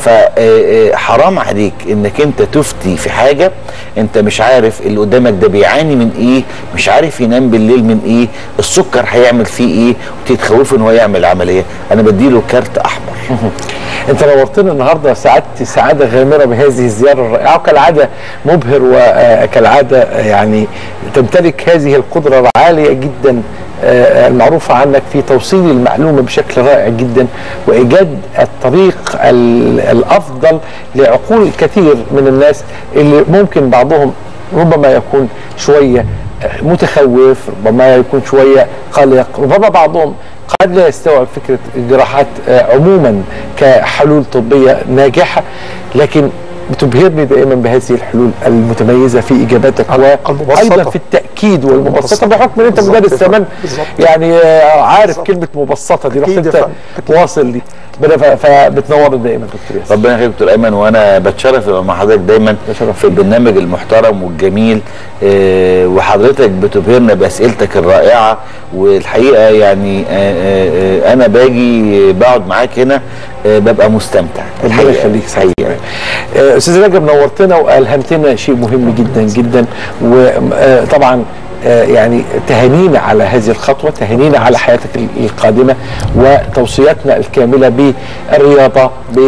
فحرام عليك انك انت تفتي في حاجه انت مش عارف اللي قدامك ده بيعاني من ايه، مش عارف ينام بالليل من ايه، السكر هيعمل فيه ايه، وتتخوفوا ان هو يعمل عمليه. انا بديله كارت احمر. انت نورتنا النهارده، سعدت سعاده غامره بهذه الزياره الرائعه، وكالعاده مبهر، وكالعاده يعني تمتلك هذه القدره العاليه جدا المعروفه عنك في توصيل المعلومه بشكل رائع جدا، وايجاد الطريق الافضل لعقول كثير من الناس اللي ممكن بعضهم ربما يكون شويه متخوف، ربما يكون شويه قلق، ربما بعضهم قد لا يستوعب فكرة الجراحات عموما كحلول طبية ناجحة، لكن بتبهرني دائما بهذه الحلول المتميزة في إجاباتك، وأيضا في التأكيد والمبسطة، بحكم أن أنت مدرس زمان يعني عارف كلمة مبسطة دي، رحت أنت واصل دي، فبتنورنا دائما دكتور ياسر. ربنا يخليك دكتور ايمن، وانا بتشرف مع حضرتك دايما في البرنامج المحترم والجميل، وحضرتك بتبهرنا باسئلتك الرائعه. والحقيقه يعني انا باجي بقعد معاك هنا ببقى مستمتع. الله يخليك حقيقه. استاذ رجب نورتنا والهمتنا شيء مهم جدا جدا، وطبعا يعني تهانينا على هذه الخطوة، تهانينا على حياتك القادمة، وتوصياتنا الكاملة بالرياضة،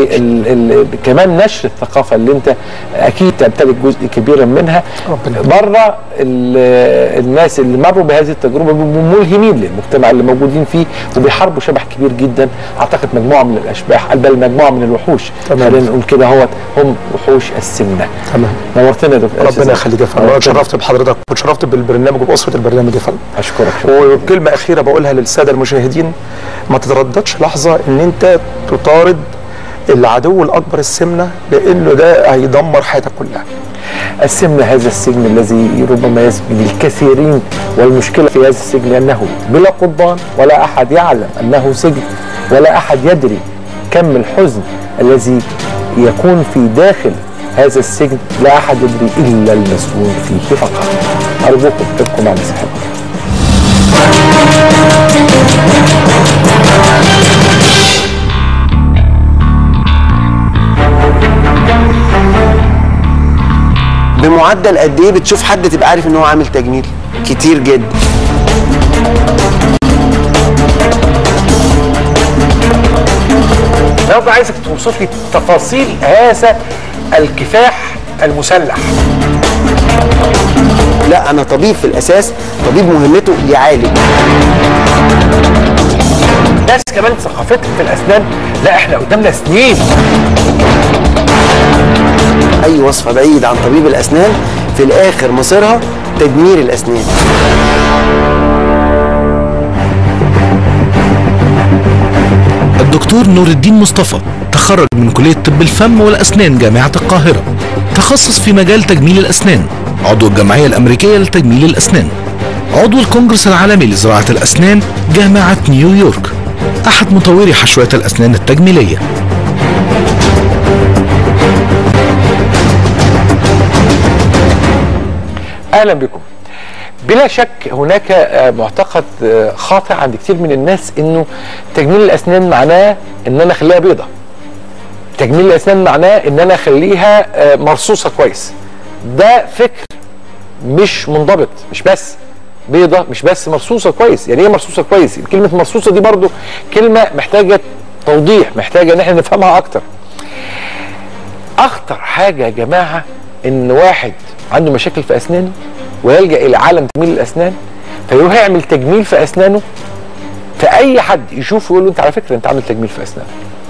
كمان نشر الثقافة اللي انت اكيد تمتلك جزء كبير منها بره. الناس اللي مروا بهذه التجربة ملهمين للمجتمع اللي موجودين فيه، وبيحاربوا شبح كبير جدا، اعتقد مجموعة من الاشباح، بل مجموعة من الوحوش، خلينا نقول كده هو هم وحوش السمنة. تمام. نورتنا يا دكتور. ربنا يخليك يا فندم، اتشرفت بحضرتك واتشرفت بالبرنامج وبأسرة البرنامج يا فندم. اشكرك. وكلمة أخيرة بقولها للسادة المشاهدين، ما تترددش لحظة إن أنت تطارد العدو الأكبر السمنة، لأنه ده هيدمر حياتك كلها. السمنة هذا السجن الذي ربما يسبي الكثيرين، والمشكلة في هذا السجن أنه بلا قضبان، ولا أحد يعلم أنه سجن، ولا أحد يدري كم الحزن الذي يكون في داخل هذا السجن، لا أحد يدري إلا المسؤول فيه فقط. أرجوكم تبقوا معنا صاحبكم. بمعدل قد ايه بتشوف حد تبقى عارف ان هو عامل تجميل؟ كتير جدا. النهارده عايزك توصف لي تفاصيل هذا الكفاح المسلح. لا انا طبيب في الاساس، طبيب مهمته يعالج. ناس كمان ثقافتهم في الاسنان، لا احنا قدامنا سنين. اي وصفه بعيد عن طبيب الاسنان في الاخر مصيرها تدمير الاسنان. الدكتور نور الدين مصطفى تخرج من كلية طب الفم والأسنان جامعة القاهرة، تخصص في مجال تجميل الأسنان، عضو الجمعية الأمريكية لتجميل الأسنان، عضو الكونجرس العالمي لزراعة الأسنان جامعة نيويورك، أحد مطوري حشوات الأسنان التجميلية. أهلا بكم. بلا شك هناك معتقد خاطئ عند كتير من الناس انه تجميل الاسنان معناه ان انا اخليها بيضة. تجميل الاسنان معناه ان انا اخليها مرصوصة كويس. ده فكر مش منضبط، مش بس بيضة، مش بس مرصوصة كويس. يعني ايه مرصوصة كويس؟ كلمة مرصوصة دي برضو كلمة محتاجة توضيح، محتاجة ان احنا نفهمها اكتر. اخطر حاجة يا جماعة ان واحد عنده مشاكل في اسنانه ويلجأ الى عالم تجميل الاسنان، فيروح يعمل تجميل في اسنانه، فاي حد يشوفه يقول له انت على فكرة انت عامل تجميل في اسنانك.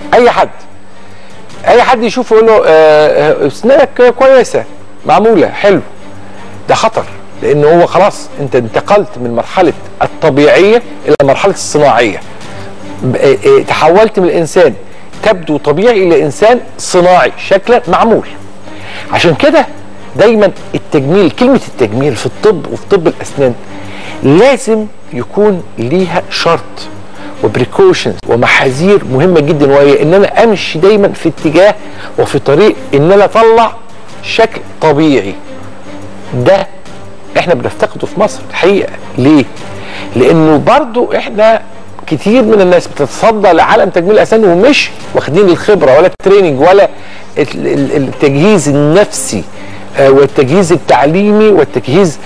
اي حد يشوفه يقول له اسنانك كويسة معمولة حلو. ده خطر، لان هو خلاص انت انتقلت من مرحله الطبيعيه الى مرحله الصناعيه. تحولت من الانسان تبدو طبيعي الى انسان صناعي شكلا معمول. عشان كده دايما التجميل، كلمه التجميل في الطب وفي طب الاسنان لازم يكون ليها شرط وبريكوشنز ومحاذير مهمه جدا، وهي ان انا امشي دايما في اتجاه وفي طريق ان انا اطلع شكل طبيعي. ده احنا بنفتقده في مصر الحقيقه. ليه؟ لانه برضو احنا كتير من الناس بتتصدى لعالم تجميل الاسنان ومش واخدين الخبره ولا التريننج ولا التجهيز النفسي والتجهيز التعليمي والتجهيز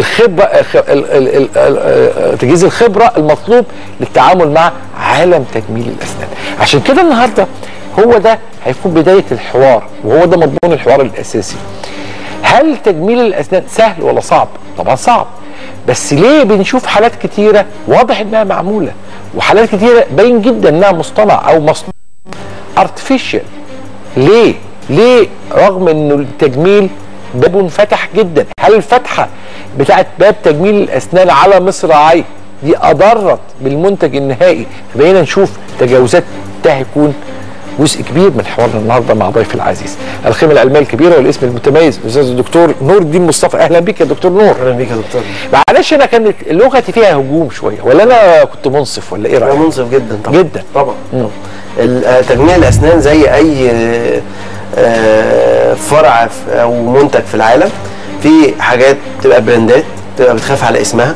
تجهيز الخبره المطلوب للتعامل مع عالم تجميل الاسنان. عشان كده النهارده هو ده هيكون بدايه الحوار، وهو ده مضمون الحوار الاساسي. هل تجميل الاسنان سهل ولا صعب؟ طبعا صعب. بس ليه بنشوف حالات كتيره واضح انها معموله، وحالات كتيره باين جدا انها مصطنع او مصنوع ارتفيشال؟ ليه رغم انه التجميل بابه انفتح جدا؟ هل الفتحه بتاعت باب تجميل الاسنان على مصراعيه دي اضرت بالمنتج النهائي؟ فبقينا نشوف تجاوزات. ده هيكون جزء كبير من حوارنا النهارده مع ضيفي العزيز، الخبره العلميه الكبيره والاسم المتميز الاستاذ الدكتور نور الدين مصطفى. اهلا بك يا دكتور نور. اهلا بك يا دكتور. معلش انا كانت لغتي فيها هجوم شويه، ولا انا كنت منصف ولا ايه رايك؟ منصف جدا طبعا. جدا طبعا. تجميل الاسنان زي اي فرع او منتج في العالم، في حاجات بتبقى براندات بتبقى بتخاف على اسمها،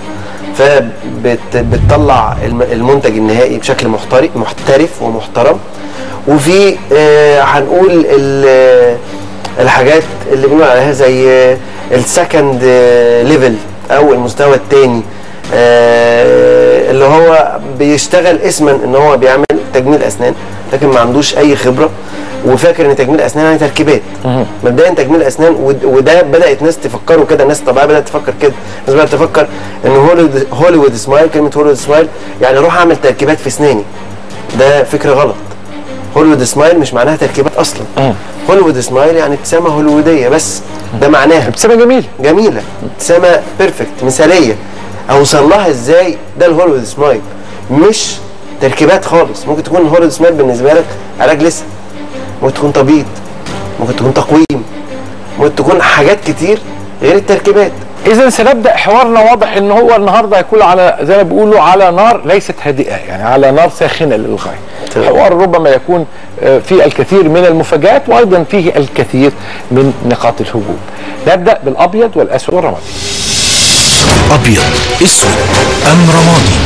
فبتطلع المنتج النهائي بشكل محترف ومحترم. وفي هنقول الحاجات اللي بنقول عليها زي السكند ليفل او المستوى الثاني، اللي هو بيشتغل اسما ان هو بيعمل تجميل اسنان لكن ما عندوش اي خبره، وفاكر ان تجميل اسنان يعني تركيبات. مبدئيا تجميل اسنان، وده بدات ناس تفكروا كده، الناس الطبيعيه بدات تفكر كده، الناس بدات تفكر ان هوليوود سمايل، كلمه هوليوود سمايل يعني اروح اعمل تركيبات في اسناني. ده فكره غلط. هوليوود سمايل مش معناها تركيبات اصلا. هوليوود سمايل يعني ابتسامه هوليووديه بس، ده معناها ابتسامه جميله، ابتسامه بيرفكت مثاليه. اوصل لها ازاي؟ ده الهوليوود سمايل، مش تركيبات خالص. ممكن تكون الهوليوود سمايل بالنسبه لك علاج لسه، ممكن تكون تبييض، ممكن تكون تقويم، ممكن تكون حاجات كتير غير التركيبات. اذا سنبدا حوارنا. واضح ان هو النهارده هيكون على زي ما بيقولوا على نار ليست هادئه، يعني على نار ساخنه للغايه. حوار ربما يكون فيه الكثير من المفاجآت وايضا فيه الكثير من نقاط الهجوم. نبدا بالابيض والاسود والرمادي. ابيض، اسود ام رمادي؟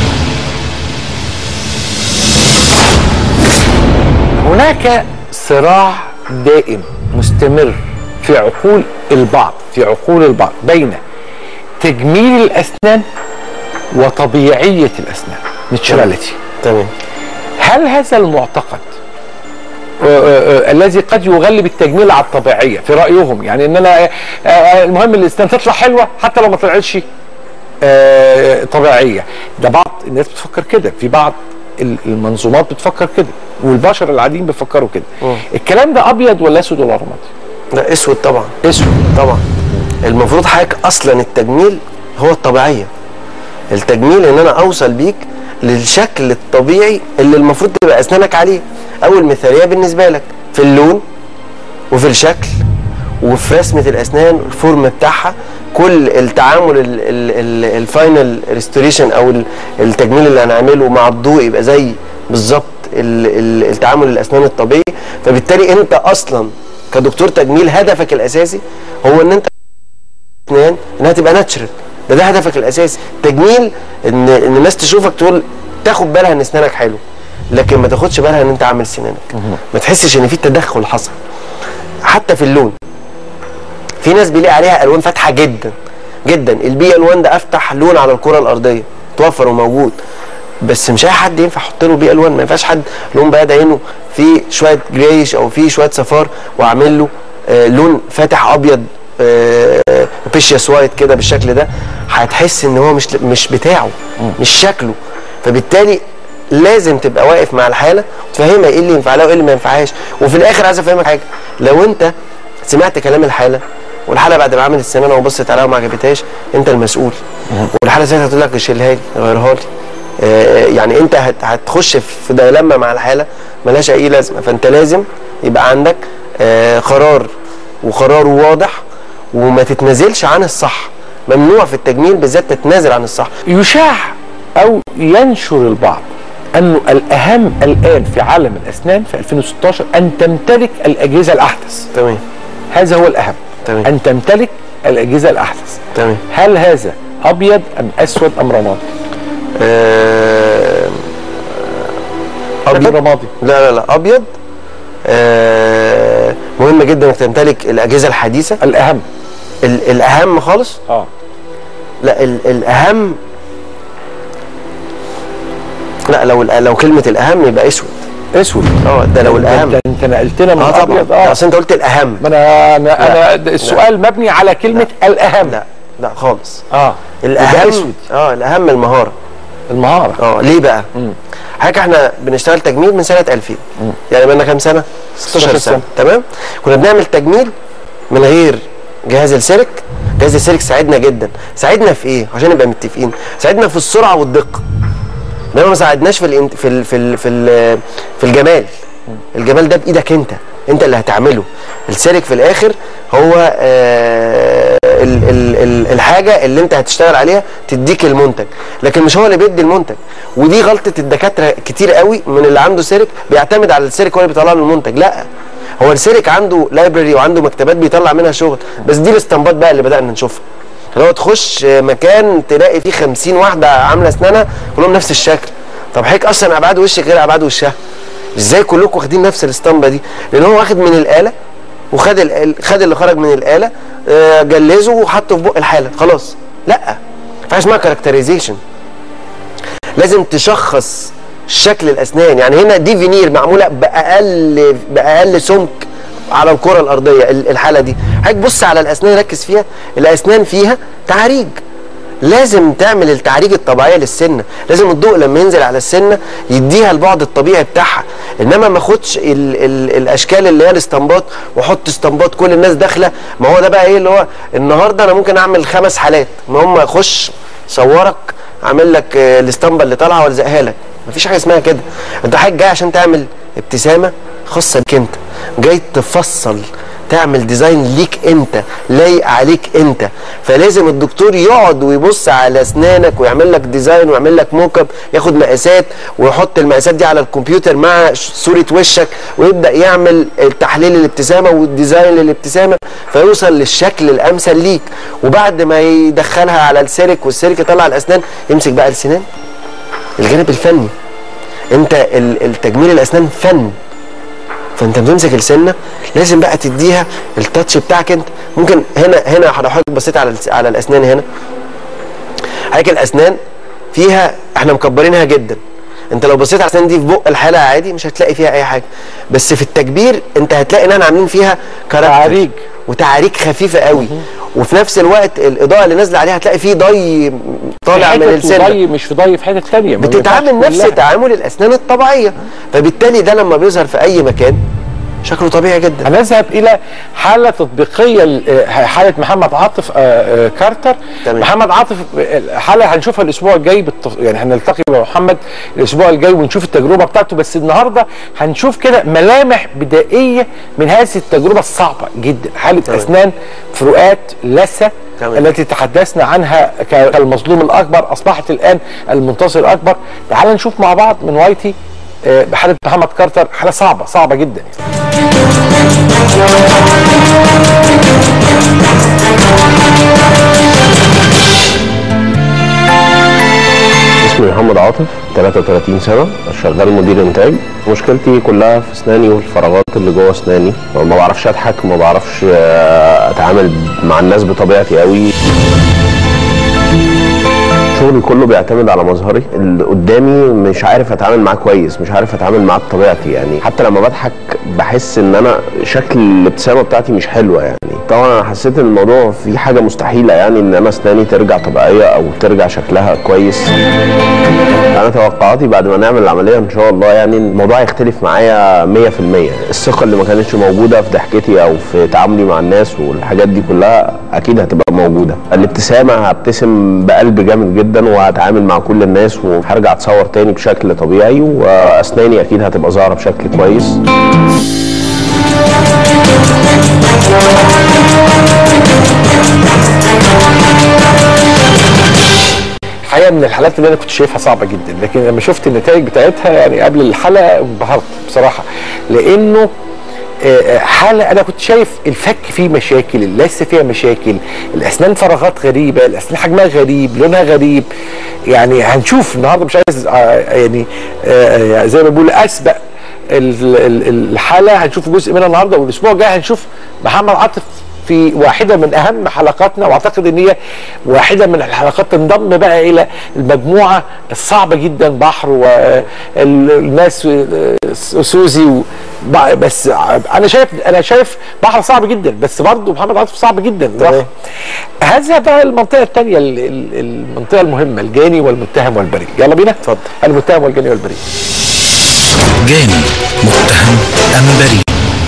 هناك صراع دائم مستمر في عقول البعض بين تجميل الاسنان وطبيعيه الاسنان، ناتشراليتي. تمام. هل هذا المعتقد الذي قد يغلب التجميل على الطبيعيه في رايهم، يعني ان انا المهم الاسنان تطلع حلوه حتى لو ما طلعتش طبيعيه، ده بعض الناس بتفكر كده، في بعض المنظومات بتفكر كده، والبشر العاديين بيفكروا كده. الكلام ده ابيض ولا اسود ولا رمادي؟ لا اسود طبعا. اسود طبعا. المفروض حضرتك اصلا التجميل هو الطبيعيه. التجميل ان انا اوصل بيك للشكل الطبيعي اللي المفروض تبقى اسنانك عليه، او المثاليه بالنسبه لك في اللون وفي الشكل وفي رسمه الاسنان، الفورم بتاعها، كل التعامل الفاينل ريستوريشن او التجميل اللي هنعمله مع الضوء يبقى زي بالظبط التعامل الاسنان الطبيعي. فبالتالي انت اصلا كدكتور تجميل هدفك الاساسي هو ان انت اسنان انها تبقى ناتشرال. ده هدفك الاساسي. تجميل ان الناس تشوفك تقول تاخد بالها ان اسنانك حلو، لكن ما تاخدش بالها ان انت عامل سنانك. ما تحسش ان في تدخل حصل. حتى في اللون في ناس بيلاقي عليها الوان فاتحه جدا جدا. البي الوان ده افتح لون على الكره الارضيه، توفر وموجود، بس مش اي حد ينفع احط له بي الوان. ما ينفعش حد لون بياض عينه فيه شويه جريش او فيه شويه صفار واعمل له لون فاتح ابيض بيشيس وايت كده بالشكل ده، هتحس ان هو مش بتاعه، مش شكله. فبالتالي لازم تبقى واقف مع الحاله وتفهمها ايه اللي ينفع لها وايه اللي ما ينفعهاش. وفي الاخر عايز افهمك حاجه، لو انت سمعت كلام الحاله والحاله بعد ما عملت السنانه وبصت عليها وما عجبتهاش، انت المسؤول. والحاله ساعتها هتقول لك شيلها لي غيرها لي. يعني انت هتخش في ديلما مع الحاله ملهاش اي لازمه. فانت لازم يبقى عندك قرار، وقرار واضح، وما تتنازلش عن الصح. ممنوع في التجميل بالذات تتنازل عن الصح. يشاع او ينشر البعض انه الاهم الان في عالم الاسنان في 2016 ان تمتلك الاجهزه الاحدث. تمام. هذا هو الاهم. تمام. ان تمتلك الاجهزه الاحدث. تمام. هل هذا ابيض ام اسود ام رمادي؟ ابيض رمادي. لا ابيض. مهم جدا انك تمتلك الاجهزه الحديثه. الاهم الاهم خالص. لا الاهم، لا لو كلمه الاهم يبقى اسود. اسود. ده لو الاهم. انت نقلتنا من ابيض. اصل انت قلت الاهم. ما انا السؤال مبني على كلمه الاهم. لا خالص. الاهم اسود. الاهم المهاره. ليه بقى؟ حضرتك احنا بنشتغل تجميل من سنه 2000. يعني بقالنا كام سنه؟ 16 سنه. تمام. كنا بنعمل تجميل من غير جهاز السيرك. جهاز السيرك ساعدنا جدا. ساعدنا في ايه؟ عشان نبقى متفقين. ساعدنا في السرعه والدقه. انما ما ساعدناش في الجمال. الجمال ده بايدك انت اللي هتعمله. السيرك في الاخر هو الحاجه اللي انت هتشتغل عليها تديك المنتج، لكن مش هو اللي بيدي المنتج. ودي غلطه الدكاتره كتير قوي من اللي عنده سيرك، بيعتمد على السيرك هو اللي بيطلع له المنتج. لا، هو السيرك عنده لايبرري وعنده مكتبات بيطلع منها شغل، بس دي الاستنباط بقى اللي بدانا نشوفها. لو تخش مكان تلاقي فيه 50 واحده عامله اسنانها كلهم نفس الشكل. طب حضرتك اصلا ابعاد وشك غير ابعاد وشها. ازاي كلكم واخدين نفس الاسطمبه دي؟ لان هو واخد من الاله وخد اللي خرج من الاله جلزه وحطه في بق الحاله خلاص. لا، ما فيهاش اسمها كاركترايزيشن. لازم تشخص شكل الاسنان. يعني هنا دي فينير معموله باقل سمك على الكره الارضيه. الحاله دي حضرتك بص على الاسنان، ركز فيها. الاسنان فيها تعريج، لازم تعمل التعريج الطبيعيه للسنه. لازم الضوء لما ينزل على السنه يديها البعد الطبيعي بتاعها. انما ما اخدش الاشكال اللي هي الاستنباط واحط استنباط كل الناس داخله. ما هو ده بقى ايه اللي هو النهارده انا ممكن اعمل 5 حالات، ما هم اخش صورك اعمل لك الاستنبه اللي طالعه والزقها لك. مفيش حاجه اسمها كده. انت حضرتك جاي عشان تعمل ابتسامه خاصه بك انت، جاي تفصل تعمل ديزاين ليك انت لايق عليك انت. فلازم الدكتور يقعد ويبص على اسنانك ويعمل لك ديزاين ويعمل لك موك اب، ياخد مقاسات ويحط المقاسات دي على الكمبيوتر مع صوره وشك، ويبدا يعمل التحليل الابتسامه والديزاين للابتسامه، فيوصل للشكل الامثل ليك. وبعد ما يدخلها على السيرك والسيرك يطلع الاسنان، يمسك بقى السنان. الجانب الفني، انت التجميل الاسنان فن. فانت بتمسك السنه لازم بقى تديها التاتش بتاعك انت. ممكن هنا حضرتك بصيت على الاسنان هنا، حضرتك الاسنان فيها احنا مكبرينها جدا. انت لو بصيت على الاسنان دي في بق الحاله عادي مش هتلاقي فيها اي حاجه، بس في التكبير انت هتلاقي ان احنا عاملين فيها تعريج وتعريج خفيفه قوي. وفي نفس الوقت الاضاءه اللي نازله عليها هتلاقي فيه ضي طالع من السن. ضي مش في ضي في حته ثانيه، بتتعامل نفس تعامل الاسنان الطبيعيه. فبالتالي ده لما بيظهر في اي مكان شكله طبيعي جدا. هنذهب الى حاله تطبيقيه، حاله محمد عاطف كارتر. تمام. محمد عاطف حاله هنشوفها الاسبوع الجاي يعني هنلتقي بمحمد الاسبوع الجاي ونشوف التجربه بتاعته. بس النهارده هنشوف كده ملامح بدائيه من هذه التجربه الصعبه جدا. حاله تمام. اسنان فروقات لثه التي تحدثنا عنها كالمظلوم الاكبر اصبحت الان المنتصر الاكبر. تعال نشوف مع بعض من وايتي بحاله محمد كارتر. حاله صعبه جدا. اسمي محمد عاطف، 33 سنه، شغال مدير انتاج. مشكلتي كلها في اسناني والفراغات اللي جوه اسناني، ما بعرفش اضحك، ما بعرفش اتعامل مع الناس بطبيعتي قوي. شغلي كله بيعتمد على مظهري، اللي قدامي مش عارف اتعامل معاه كويس، مش عارف اتعامل معاه بطبيعتي. يعني حتى لما بضحك بحس ان انا شكل الابتسامه بتاعتي مش حلوه. يعني طبعا انا حسيت ان الموضوع فيه حاجه مستحيله، يعني ان انا اسناني ترجع طبيعيه او ترجع شكلها كويس. انا توقعاتي بعد ما نعمل العمليه ان شاء الله يعني الموضوع يختلف معايا 100%. الثقه اللي ما كانتش موجوده في ضحكتي او في تعاملي مع الناس والحاجات دي كلها اكيد هتبقى موجوده. الابتسامه هبتسم بقلب جامد جدا وهتعامل مع كل الناس وهرجع اتصور تاني بشكل طبيعي، واسناني اكيد هتبقى ظاهره بشكل كويس. حقيقة من الحالات اللي انا كنت شايفها صعبه جدا، لكن لما شفت النتائج بتاعتها يعني قبل الحلقه انبهرت بصراحه، لانه حاله انا كنت شايف الفك فيه مشاكل، اللثه فيها مشاكل، الاسنان فراغات غريبه، الاسنان حجمها غريب، لونها غريب. يعني هنشوف النهارده، مش عايز يعني زي ما بقول اسبق الحاله، هنشوف جزء منها النهارده، والاسبوع الجاي هنشوف محمد عاطف في واحده من اهم حلقاتنا، واعتقد ان هي واحده من الحلقات تنضم بقى الى المجموعه الصعبه جدا، بحر والناس سوزي بس انا شايف بحر صعب جدا، بس برضه محمد عاطف صعب جدا. هذا بقى المنطقه الثانيه، المنطقه المهمه، الجاني والمتهم والبريء. يلا بينا. اتفضل. المتهم والجاني والبريء. جاني، متهم ام بريء؟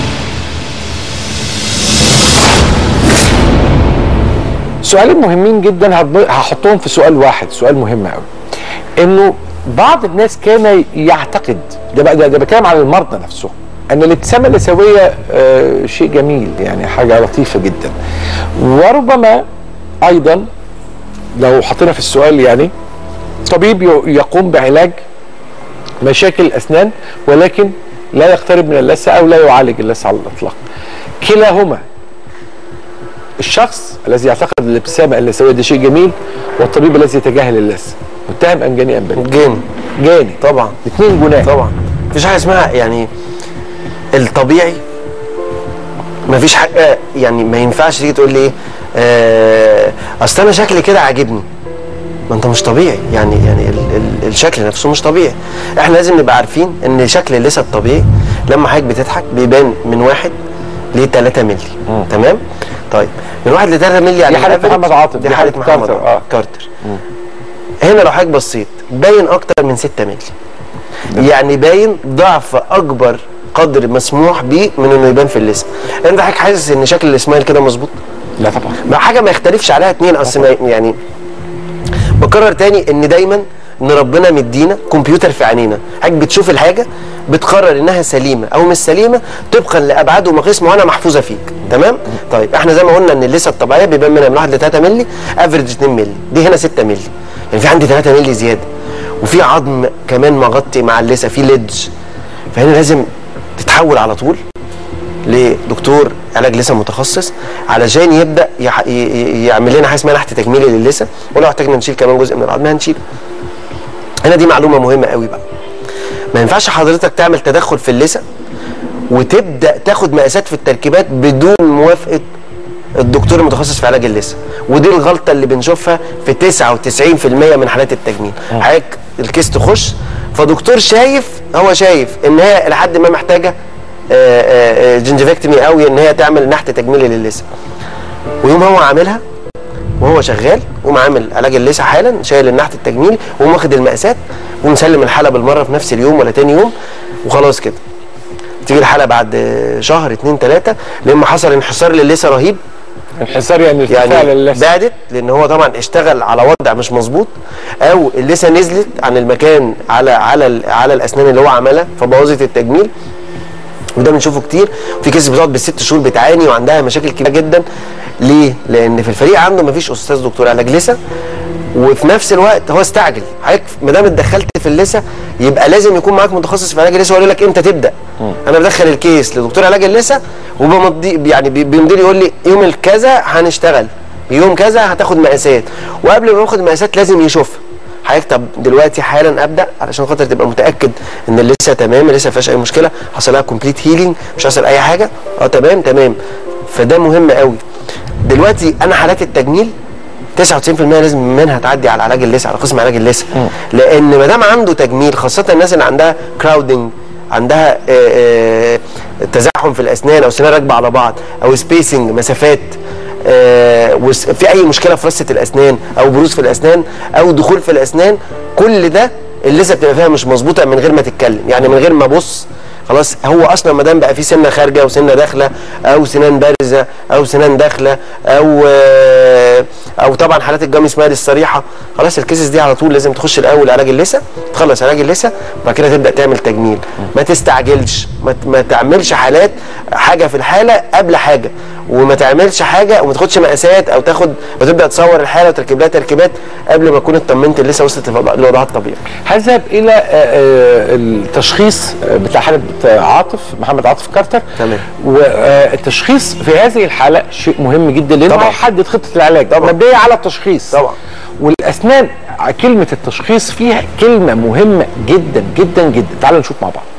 سؤالين مهمين جدا هحطهم في سؤال واحد، سؤال مهم قوي. انه بعض الناس كان يعتقد، ده بتكلم عن المرضى نفسهم، ان الابتسامه اللثويه شيء جميل، يعني حاجه لطيفه جدا. وربما ايضا لو حطينا في السؤال، يعني طبيب يقوم بعلاج مشاكل الاسنان ولكن لا يقترب من اللثه او لا يعالج اللثه على الاطلاق. كلاهما، الشخص الذي يعتقد الابتسامه اللثويه دي شيء جميل، والطبيب الذي يتجاهل اللثه، متهم ام جاني ام بريء؟ جاني طبعا، الاثنين جناه طبعا. مفيش حاجه اسمها يعني الطبيعي، مفيش حاجه يعني ما ينفعش تيجي تقول لي اصل انا شكلي كده عاجبني. ما انت مش طبيعي، يعني الشكل نفسه مش طبيعي. احنا لازم نبقى عارفين ان شكل اللثه الطبيعي لما حضرتك بتضحك بيبان من 1 ل 3 مللي. تمام؟ طيب من 1 ل 3 مللي يعني دي حاله محمد عاطف، دي حاله محمد كارتر. هنا لو حضرتك بصيت باين اكتر من 6 مللي، يعني باين ضعف اكبر قدر مسموح بيه من انه يبان في اللثه. انت حضرتك حاسس ان شكل الاسماعيل كده مظبوط؟ لا طبعا، ما حاجه ما يختلفش عليها اتنين. اصل يعني بكرر تاني ان دايما ان ربنا مدينا كمبيوتر في عينينا، حضرتك بتشوف الحاجه بتقرر انها سليمه او مش سليمه طبقا لابعاد ومقاييس معينه محفوظه فيك. تمام؟ طيب احنا زي ما قلنا ان اللثه الطبيعيه بيبان منها من 1 ل 3 مللي، افريج 2 مللي، دي هنا 6 مللي، يعني في عندي 3 مللي زياده، وفي عظم كمان مغطي مع اللثه، في ليدج. فهنا لازم تتحول على طول لدكتور علاج لثه متخصص علشان يبدا يعمل لنا حاجه اسمها نحت تجميلي للثه، ولو احتاجنا نشيل كمان جزء من العظم هنشيله. هنا دي معلومه مهمه قوي بقى. ما ينفعش حضرتك تعمل تدخل في اللثه وتبدا تاخد مقاسات في التركيبات بدون موافقه الدكتور المتخصص في علاج اللثه، ودي الغلطه اللي بنشوفها في 99% من حالات التجميل. حضرتك الكيس تخش فدكتور هو شايف ان هي لحد ما محتاجه جنجفكتمي قوي، ان هي تعمل نحت تجميلي للثه، ويوم هو عاملها وهو شغال وقوم عامل علاج اللثه حالا، شايل النحت التجميلي وقوم واخد المقاسات ومسلم الحاله بالمره في نفس اليوم ولا تاني يوم وخلاص كده. تيجي الحاله بعد شهر 2 3 لما حصل انحسار للثه رهيب. انحسار يعني ارتفاع للثه، بعدت لان هو طبعا اشتغل على وضع مش مظبوط، او اللثه نزلت عن المكان على الاسنان اللي هو عملها فبوظت التجميل. وده بنشوفه كتير، في كيس بتقعد بال6 شهور بتعاني وعندها مشاكل كبيره جدا. ليه؟ لان في الفريق عنده مفيش استاذ دكتور علاج لثه، وفي نفس الوقت هو استعجل. حضرتك ما دام اتدخلت في اللثه يبقى لازم يكون معاك متخصص في علاج اللثه ويقول لك امتى تبدا. انا بدخل الكيس لدكتور علاج اللثه وبمضي، يعني بيمضي لي يقول لي يوم الكذا هنشتغل، يوم كذا هتاخد مقاسات، وقبل ما ياخد مقاسات لازم يشوفها. حضرتك طب دلوقتي حالا ابدا علشان خاطر تبقى متاكد ان اللثه تمام، اللثه ما فيهاش اي مشكله، حصل لها كومبليت هيلينج، مش حصل اي حاجه، تمام. فده مهم قوي. دلوقتي انا حالات التجميل 99% لازم منها تعدي على علاج اللثه، على قسم علاج اللثه، لان ما دام عنده تجميل، خاصه الناس اللي عندها كراودنج، عندها تزاحم في الاسنان او سنان راكبه على بعض او سبيسنج مسافات، في اي مشكله في رصه الاسنان او بروز في الاسنان او دخول في الاسنان، كل ده اللثه بتبقى فيها مش مظبوطه من غير ما تتكلم، يعني من غير ما ابص خلاص هو اصلا ما دام بقى في سنه خارجه وسنه داخله او سنان بارزه او سنان داخله او طبعا حالات الجامي سمايل الصريحه، خلاص الكيسز دي على طول لازم تخش الاول علاج اللثه، تخلص علاج اللثه وبعد كده تبدا تعمل تجميل. ما تستعجلش، ما تعملش حاجه في الحاله قبل حاجه، وما تعملش حاجه وما تاخدش مقاسات او وتبدا تصور الحاله وتركب لها تركيبات قبل ما تكون اطمنت اللثه وصلت لوضعها الطبيعي. هذهب الى التشخيص بتاع حاله محمد عاطف كارتر. تمام. والتشخيص في هذه الحاله شيء مهم جدا لانه هيحدد خطه العلاج. طبعا. مبدئيا على التشخيص. طبعا. والاسنان كلمه التشخيص فيها كلمه مهمه جدا جدا جدا. تعالوا نشوف مع بعض.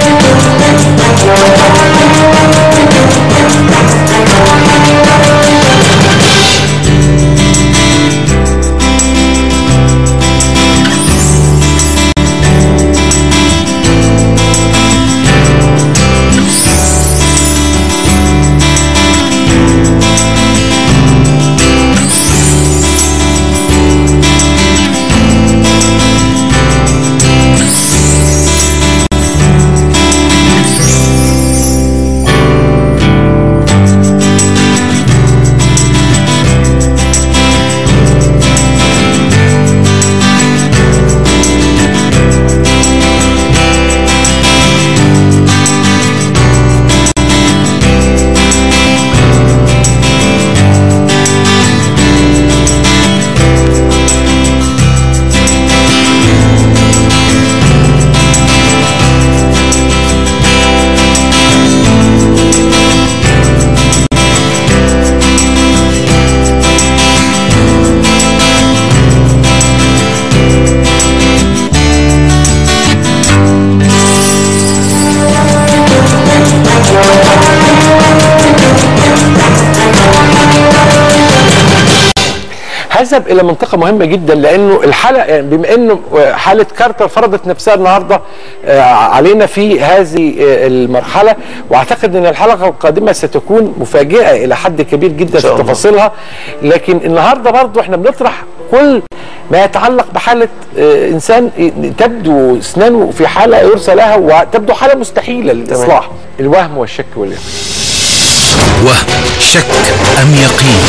هذهب الى منطقه مهمه جدا لانه الحاله يعني بما انه حاله كارتر فرضت نفسها النهارده علينا في هذه المرحله، واعتقد ان الحلقه القادمه ستكون مفاجئه الى حد كبير جدا في تفاصيلها، لكن النهارده برضو احنا بنطرح كل ما يتعلق بحاله انسان تبدو اسنانه في حاله يرثى لها وتبدو حاله مستحيله للاصلاح. الوهم والشك واليقين. وهم، شك ام يقين؟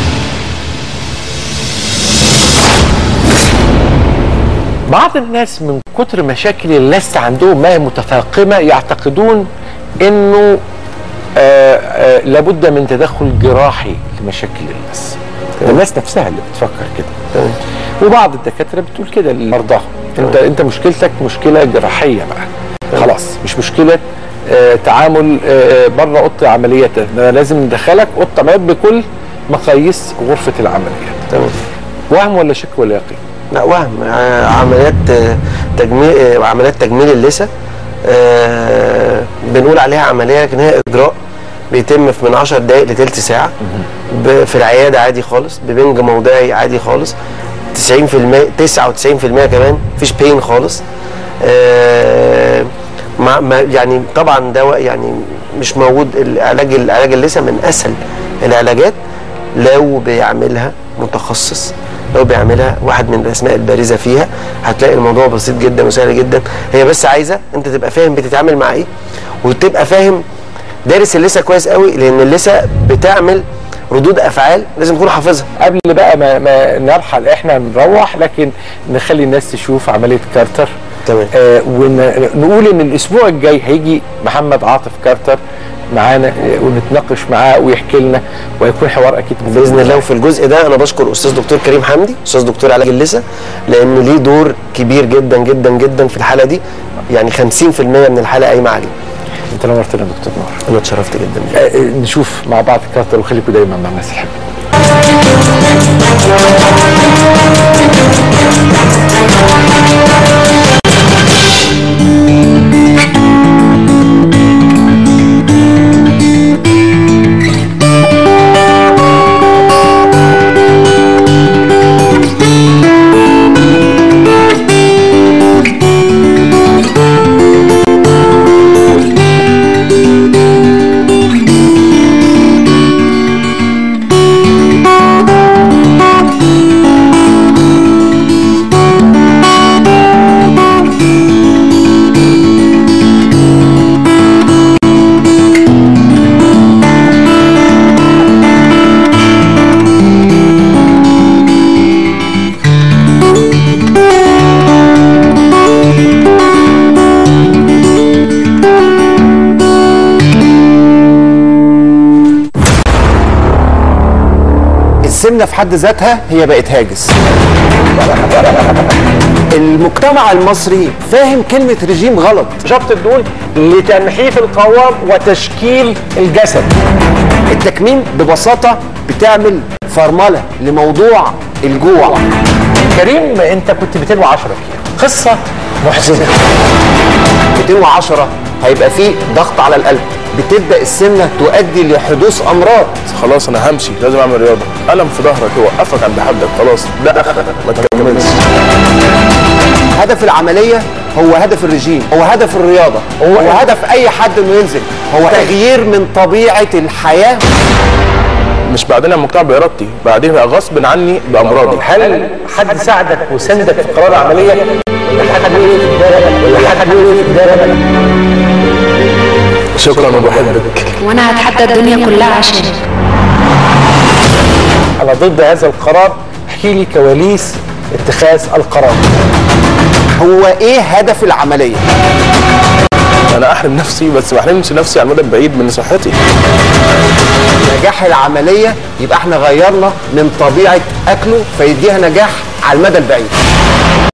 بعض الناس من كتر مشاكل اللثه عندهم ما هي متفاقمه يعتقدون انه لابد من تدخل جراحي لمشاكل اللثه. الناس نفسها اللي بتفكر كده. وبعض الدكاتره بتقول كده لمرضاهم، انت مشكلتك مشكله جراحيه بقى. خلاص مش مشكله تعامل بره اوضه العمليات، لازم ندخلك اوضه عمليات بكل مقاييس غرفه العمليات. تمام. وهم ولا شك ولا يقين؟ لا وهم. عمليات تجميل اللثه بنقول عليها عمليه لكن هي اجراء بيتم من 10 دقائق لثلث ساعه في العياده عادي خالص، ببنج موضعي عادي خالص، 90% 99% كمان مفيش بين خالص. يعني طبعا ده يعني مش موجود. العلاج اللثه من اسهل العلاجات لو بيعملها متخصص، لو بيعملها واحد من الاسماء البارزه فيها، هتلاقي الموضوع بسيط جدا وسهل جدا. هي بس عايزه انت تبقى فاهم بتتعامل مع ايه، وتبقى فاهم دارس اللثه كويس قوي، لان اللثه بتعمل ردود افعال لازم تكون حافظها. قبل بقى ما نرحل احنا نروح، لكن نخلي الناس تشوف عمليه كارتر. تمام. ونقول ان الاسبوع الجاي هيجي محمد عاطف كارتر معانا ونتناقش معاه ويحكي لنا، ويكون حوار اكيد باذن الله. وفي الجزء ده انا بشكر استاذ دكتور كريم حمدي، استاذ دكتور علاج اللثه، لان ليه دور كبير جدا جدا جدا في الحاله دي، يعني 50% من الحاله قايمه عليه. انت نورتنا يا دكتور نور. انا اتشرفت جدا. نشوف مع بعض كارتر، وخليكم دايما مع الناس الحلوه. السمنه في حد ذاتها هي بقت هاجس. المجتمع المصري فاهم كلمه رجيم غلط. جبط الدهون لتنحيف القوام وتشكيل الجسد. التكميم ببساطه بتعمل فرمله لموضوع الجوع. كريم انت كنت 210 كيلو، قصه محزنه. 210 هيبقى فيه ضغط على القلب، بتبدا السمنه تؤدي لحدوث امراض. خلاص انا همشي، لازم اعمل رياضه، الم في ظهرك يوقفك عند حدك، خلاص ده اخرك ما تكملش. هدف العمليه هو هدف الرجيم، هو هدف الرياضه، هو هدف اي حد انه ينزل، هو تغيير من طبيعه الحياه. مش بعدين المجتمع بارادتي، بعدين بقى غصب عني بامراضي. هل حد ساعدك وسندك في قرار العمليه؟ ولا حد وقف قدامك؟ ولا حد وقف قدامك؟ شكرا وبحبك. وانا هتحدى الدنيا كلها عشانك. انا ضد هذا القرار. احكي لي كواليس اتخاذ القرار. هو ايه هدف العمليه؟ انا احرم نفسي، بس ما احرمش نفسي على المدى البعيد من صحتي. نجاح العمليه يبقى احنا غيرنا من طبيعه اكله فيديها نجاح على المدى البعيد.